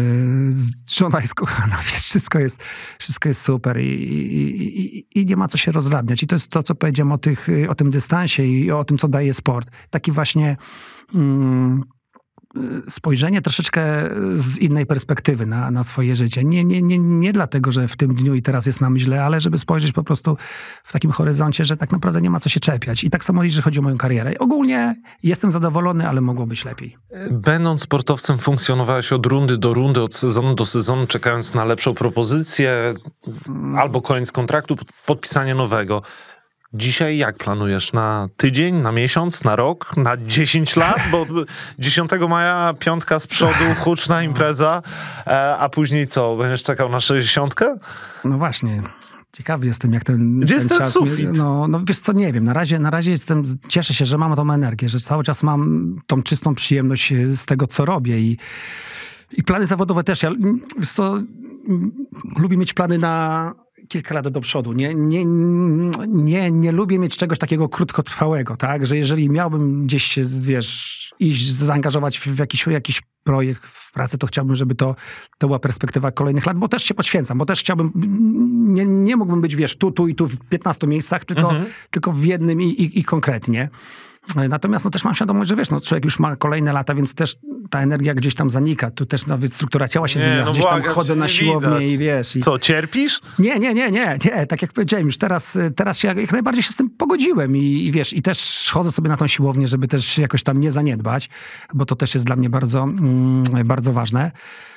żona jest kochana, wiesz, wszystko jest, wszystko jest super i, i, i, i nie ma co się rozdrabniać. I to jest to, co powiedziałem o, tych, o tym dystansie i o tym, co daje sport. Taki właśnie mm, spojrzenie troszeczkę z innej perspektywy na, na swoje życie. Nie, nie, nie, nie dlatego, że w tym dniu i teraz jest nam źle, ale żeby spojrzeć po prostu w takim horyzoncie, że tak naprawdę nie ma co się czepiać. I tak samo jeżeli chodzi o moją karierę. Ogólnie jestem zadowolony, ale mogło być lepiej. Będąc sportowcem, funkcjonowałeś od rundy do rundy, od sezonu do sezonu, czekając na lepszą propozycję, albo koniec kontraktu, podpisanie nowego. Dzisiaj jak planujesz? Na tydzień, na miesiąc, na rok, na dziesięć lat? Bo dziesiątego maja piątka z przodu, huczna impreza, a później co? Będziesz czekał na sześćdziesiątkę? No właśnie. Ciekawy jestem, jak ten, Gdzie ten jest ten czas... sufit? No, no wiesz co, nie wiem. Na razie, na razie jestem, cieszę się, że mam tą energię, że cały czas mam tą czystą przyjemność z tego, co robię i I plany zawodowe też. Ja, wiesz co, lubię mieć plany na kilka lat do przodu. Nie, nie, nie, nie lubię mieć czegoś takiego krótkotrwałego, tak? Że jeżeli miałbym gdzieś się, wiesz, iść, zaangażować w jakiś, jakiś projekt, w pracę, to chciałbym, żeby to, to była perspektywa kolejnych lat, bo też się poświęcam, bo też chciałbym, nie, nie mógłbym być, wiesz, tu, tu i tu w piętnastu miejscach, tylko, mhm. tylko w jednym i, i, i konkretnie. Natomiast no, też mam świadomość, że wiesz, no, człowiek już ma kolejne lata, więc też ta energia gdzieś tam zanika. Tu też nawet struktura ciała się nie, zmienia. No, gdzieś tam chodzę na siłownię widać. I wiesz. I... Co, cierpisz? Nie, nie, nie, nie, nie. Tak jak powiedziałem, już teraz, teraz się jak najbardziej się z tym pogodziłem i, i wiesz, i też chodzę sobie na tą siłownię, żeby też jakoś tam nie zaniedbać, bo to też jest dla mnie bardzo, mm, bardzo ważne.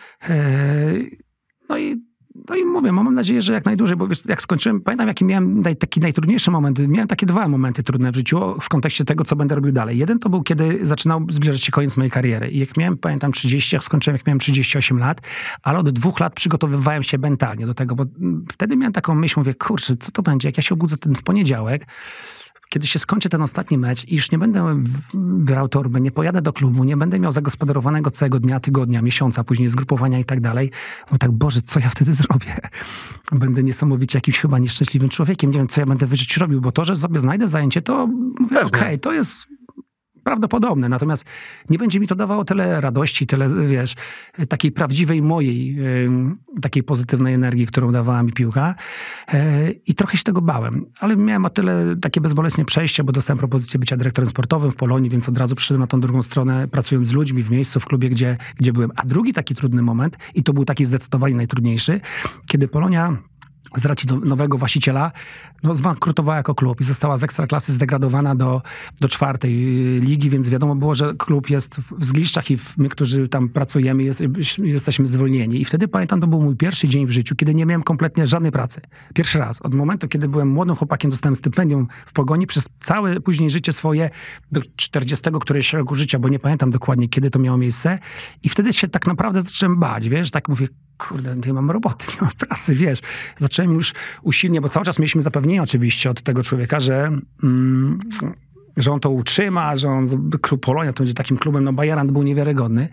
Yy, no i No i mówię, mam nadzieję, że jak najdłużej, bo wiesz, jak skończyłem, pamiętam jaki miałem taki najtrudniejszy moment, miałem takie dwa momenty trudne w życiu w kontekście tego, co będę robił dalej. Jeden to był, kiedy zaczynał zbliżać się koniec mojej kariery i jak miałem, pamiętam, trzydzieści, jak skończyłem, jak miałem trzydzieści osiem lat, ale od dwóch lat przygotowywałem się mentalnie do tego, bo wtedy miałem taką myśl, mówię, kurczę, co to będzie, jak ja się obudzę ten w poniedziałek, kiedy się skończy ten ostatni mecz i już nie będę brał torby, nie pojadę do klubu, nie będę miał zagospodarowanego całego dnia, tygodnia, miesiąca, później zgrupowania i tak dalej. Bo tak, Boże, co ja wtedy zrobię? Będę niesamowicie jakimś chyba nieszczęśliwym człowiekiem. Nie wiem, co ja będę w życiu robił, bo to, że sobie znajdę zajęcie, to mówię, okej, okay, to jest prawdopodobne. Natomiast nie będzie mi to dawało tyle radości, tyle, wiesz, takiej prawdziwej mojej, yy, takiej pozytywnej energii, którą dawała mi piłka. Yy, I trochę się tego bałem. Ale miałem o tyle takie bezbolesne przejście, bo dostałem propozycję bycia dyrektorem sportowym w Polonii, więc od razu przyszedłem na tą drugą stronę, pracując z ludźmi w miejscu, w klubie, gdzie, gdzie byłem. A drugi taki trudny moment, i to był taki zdecydowanie najtrudniejszy, kiedy Polonia z racji do, nowego właściciela, no, zbankrutowała jako klub i została z ekstraklasy zdegradowana do, do czwartej ligi, więc wiadomo było, że klub jest w zgliszczach i my, którzy tam pracujemy, jest, jesteśmy zwolnieni. I wtedy pamiętam, to był mój pierwszy dzień w życiu, kiedy nie miałem kompletnie żadnej pracy. Pierwszy raz. Od momentu, kiedy byłem młodym chłopakiem, dostałem stypendium w Pogoni przez całe później życie swoje do czterdziestego któregoś roku życia, bo nie pamiętam dokładnie, kiedy to miało miejsce. I wtedy się tak naprawdę zacząłem bać, wiesz, tak mówię, kurde, nie mam roboty, nie mam pracy, wiesz. Zacząłem już usilnie, bo cały czas mieliśmy zapewnienie oczywiście od tego człowieka, że, mm, że on to utrzyma, że on, klub Polonia to będzie takim klubem, no Bajerant był niewiarygodny.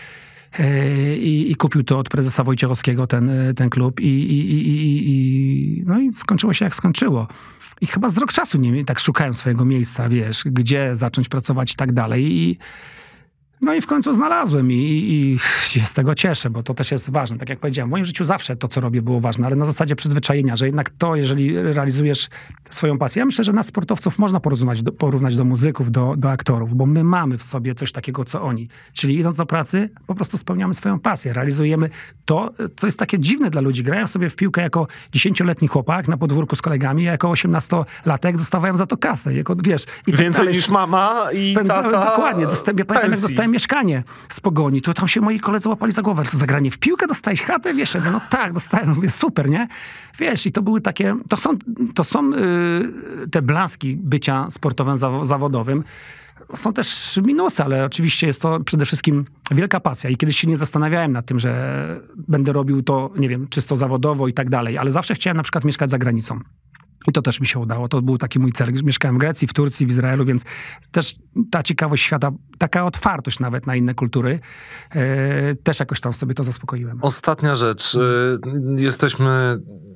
I, i kupił to od prezesa Wojciechowskiego ten, ten klub i, i, i, i, no i skończyło się jak skończyło. I chyba z rok czasu nie, tak szukałem swojego miejsca, wiesz, gdzie zacząć pracować i tak dalej. I No i w końcu znalazłem i, i, i się z tego cieszę, bo to też jest ważne. Tak jak powiedziałem, w moim życiu zawsze to, co robię, było ważne, ale na zasadzie przyzwyczajenia, że jednak to, jeżeli realizujesz swoją pasję, ja myślę, że nas sportowców można porównać do, porównać do muzyków, do, do aktorów, bo my mamy w sobie coś takiego, co oni. Czyli idąc do pracy, po prostu spełniamy swoją pasję, realizujemy to, co jest takie dziwne dla ludzi. Grają sobie w piłkę jako dziesięcioletni chłopak na podwórku z kolegami, a jako osiemnastolatek dostawałem za to kasę. Jako, wiesz, i więcej tak niż mama i tata. Dokładnie. Dostałem, ja pamiętam, jak dostałem mieszkanie z Pogoni, to tam się moi koledzy łapali za głowę. Za granie w piłkę dostałeś chatę? Wiesz, no tak, dostałem. Mówię, super, nie? Wiesz, i to były takie, to są, to są te blaski bycia sportowym, zawodowym są też minusy, ale oczywiście jest to przede wszystkim wielka pasja i kiedyś się nie zastanawiałem nad tym, że będę robił to, nie wiem, czysto zawodowo i tak dalej, ale zawsze chciałem na przykład mieszkać za granicą. I to też mi się udało. To był taki mój cel. Mieszkałem w Grecji, w Turcji, w Izraelu, więc też ta ciekawość świata, taka otwartość nawet na inne kultury, yy, też jakoś tam sobie to zaspokoiłem. Ostatnia rzecz. Yy, jesteśmy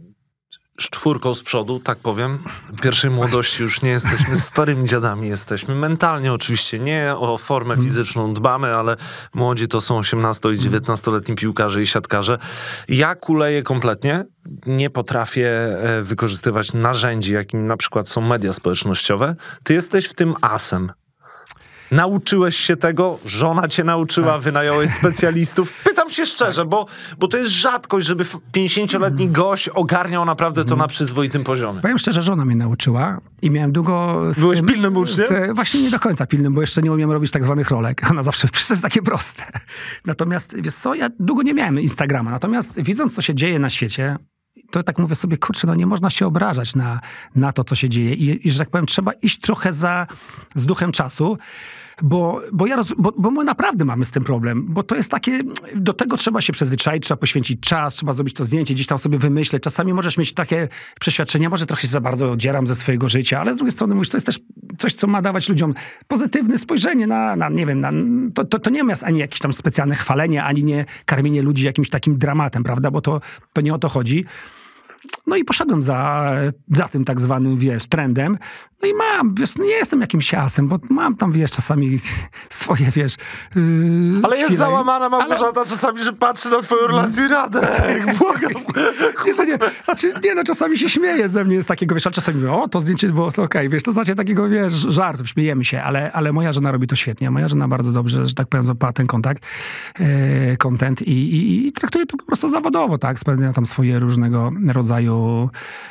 z czwórką z przodu, tak powiem. Pierwszej młodości już nie jesteśmy, starymi dziadami jesteśmy. Mentalnie oczywiście nie, o formę fizyczną dbamy, ale młodzi to są osiemnasto- i dziewiętnastoletni piłkarze i siatkarze. Ja kuleję kompletnie. Nie potrafię wykorzystywać narzędzi, jakim na przykład są media społecznościowe. Ty jesteś w tym asem. Nauczyłeś się tego, żona cię nauczyła, wynająłeś specjalistów. Pytam się szczerze, bo, bo to jest rzadkość, żeby pięćdziesięcioletni gość ogarniał naprawdę to na przyzwoitym poziomie. Powiem szczerze, żona mnie nauczyła i miałem długo... Z Byłeś tym, pilnym uczniem? Z, właśnie nie do końca pilnym, bo jeszcze nie umiem robić tak zwanych rolek. Ona zawsze, przecież to jest takie proste. Natomiast, wiesz co, ja długo nie miałem Instagrama. Natomiast widząc, co się dzieje na świecie, to tak mówię sobie, kurczę, no nie można się obrażać na, na to, co się dzieje. I, i że tak powiem, trzeba iść trochę za, z duchem czasu, bo, bo, ja roz, bo, bo my naprawdę mamy z tym problem. Bo to jest takie, do tego trzeba się przyzwyczaić, trzeba poświęcić czas, trzeba zrobić to zdjęcie, gdzieś tam sobie wymyśleć. Czasami możesz mieć takie przeświadczenia, może trochę się za bardzo odzieram ze swojego życia, ale z drugiej strony mówisz, to jest też coś, co ma dawać ludziom pozytywne spojrzenie na, na nie wiem, na, to, to, to nie jest ani jakieś tam specjalne chwalenie, ani nie karmienie ludzi jakimś takim dramatem, prawda, bo to, to nie o to chodzi. No i poszedłem za, za tym tak zwanym, wiesz, trendem. No i mam, wiesz, nie jestem jakimś asem, bo mam tam, wiesz, czasami swoje, wiesz... Yy, ale jest chwile. załamana Małgorzata ale... czasami, że patrzy na twoją relację i Radek, błagam. Nie, no nie, znaczy, nie, no czasami się śmieje ze mnie z takiego, wiesz, a czasami mówię, o, to zdjęcie było okej, okay, wiesz, to znaczy takiego, wiesz, żartów, śmiejemy się, ale, ale moja żona robi to świetnie, moja żona bardzo dobrze, że tak powiem, złapała ten kontakt, yy, content i, i, i traktuje to po prostu zawodowo, tak, spędza tam swoje różnego rodzaju...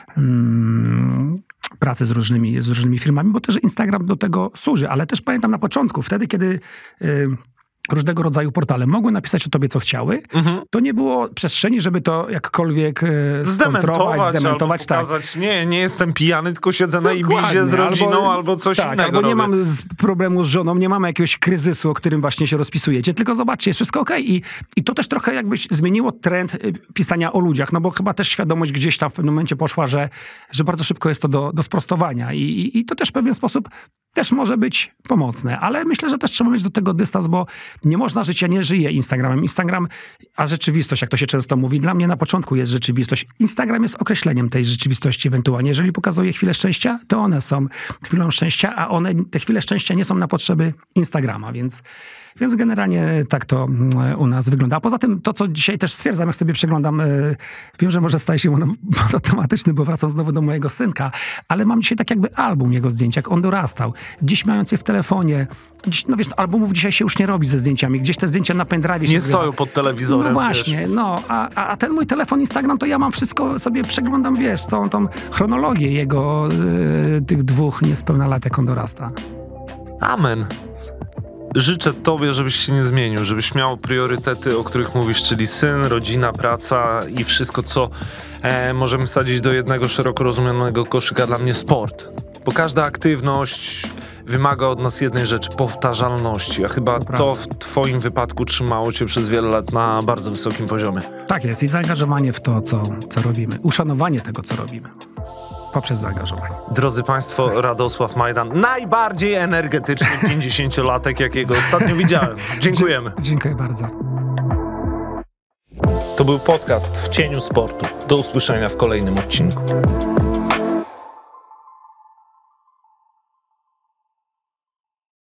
Mm, pracy z różnymi, z różnymi firmami, bo też Instagram do tego służy, ale też pamiętam na początku, wtedy, kiedy y, różnego rodzaju portale mogły napisać o tobie, co chciały, mhm. to nie było przestrzeni, żeby to jakkolwiek y, skontrować, zdementować. Albo pokazać, tak. nie, nie jestem pijany, tylko siedzę na Ibizie z rodziną albo, albo coś tak, innego albo nie robię. mam z, problemu z żoną, nie mamy jakiegoś kryzysu, o którym właśnie się rozpisujecie, tylko zobaczcie, jest wszystko okej. Okay. I, I to też trochę jakbyś zmieniło trend pisania o ludziach, no bo chyba też świadomość gdzieś tam w pewnym momencie poszła, że, że bardzo szybko jest to do, do sprostowania. I, i, I to też w pewien sposób też może być pomocne, ale myślę, że też trzeba mieć do tego dystans, bo nie można żyć, ja nie żyję Instagramem. Instagram, a rzeczywistość, jak to się często mówi, dla mnie na początku jest rzeczywistość. Instagram jest określeniem tej rzeczywistości ewentualnie. Jeżeli pokazuje chwile szczęścia, to one są chwilą szczęścia, a one, te chwile szczęścia nie są na potrzeby Instagrama, więc, więc generalnie tak to u nas wygląda. A poza tym to, co dzisiaj też stwierdzam, jak sobie przeglądam, wiem, że może staje się monotematyczny, bo wracam znowu do mojego synka, ale mam dzisiaj tak jakby album jego zdjęć, jak on dorastał. Gdzieś mając je w telefonie, gdzieś, no wiesz, albumów dzisiaj się już nie robi ze zdjęciami. Gdzieś te zdjęcia na pendrive się nie zgrywa. stoją pod telewizorem. No właśnie, wiesz. no. A, a ten mój telefon Instagram, to ja mam wszystko, sobie przeglądam, wiesz, całą tą chronologię jego yy, tych dwóch niespełna lat, jak on dorasta. Amen. Życzę tobie, żebyś się nie zmienił, żebyś miał priorytety, o których mówisz, czyli syn, rodzina, praca i wszystko, co e, możemy wsadzić do jednego szeroko rozumianego koszyka, dla mnie sport. Bo każda aktywność wymaga od nas jednej rzeczy, powtarzalności. A chyba to, to w twoim wypadku trzymało cię przez wiele lat na bardzo wysokim poziomie. Tak jest i zaangażowanie w to, co, co robimy. Uszanowanie tego, co robimy. Poprzez zaangażowanie. Drodzy Państwo, Radosław Majdan, najbardziej energetyczny pięćdziesięciolatek, jakiego ostatnio widziałem. Dziękujemy. Dzie- dziękuję bardzo. To był podcast W cieniu sportu. Do usłyszenia w kolejnym odcinku.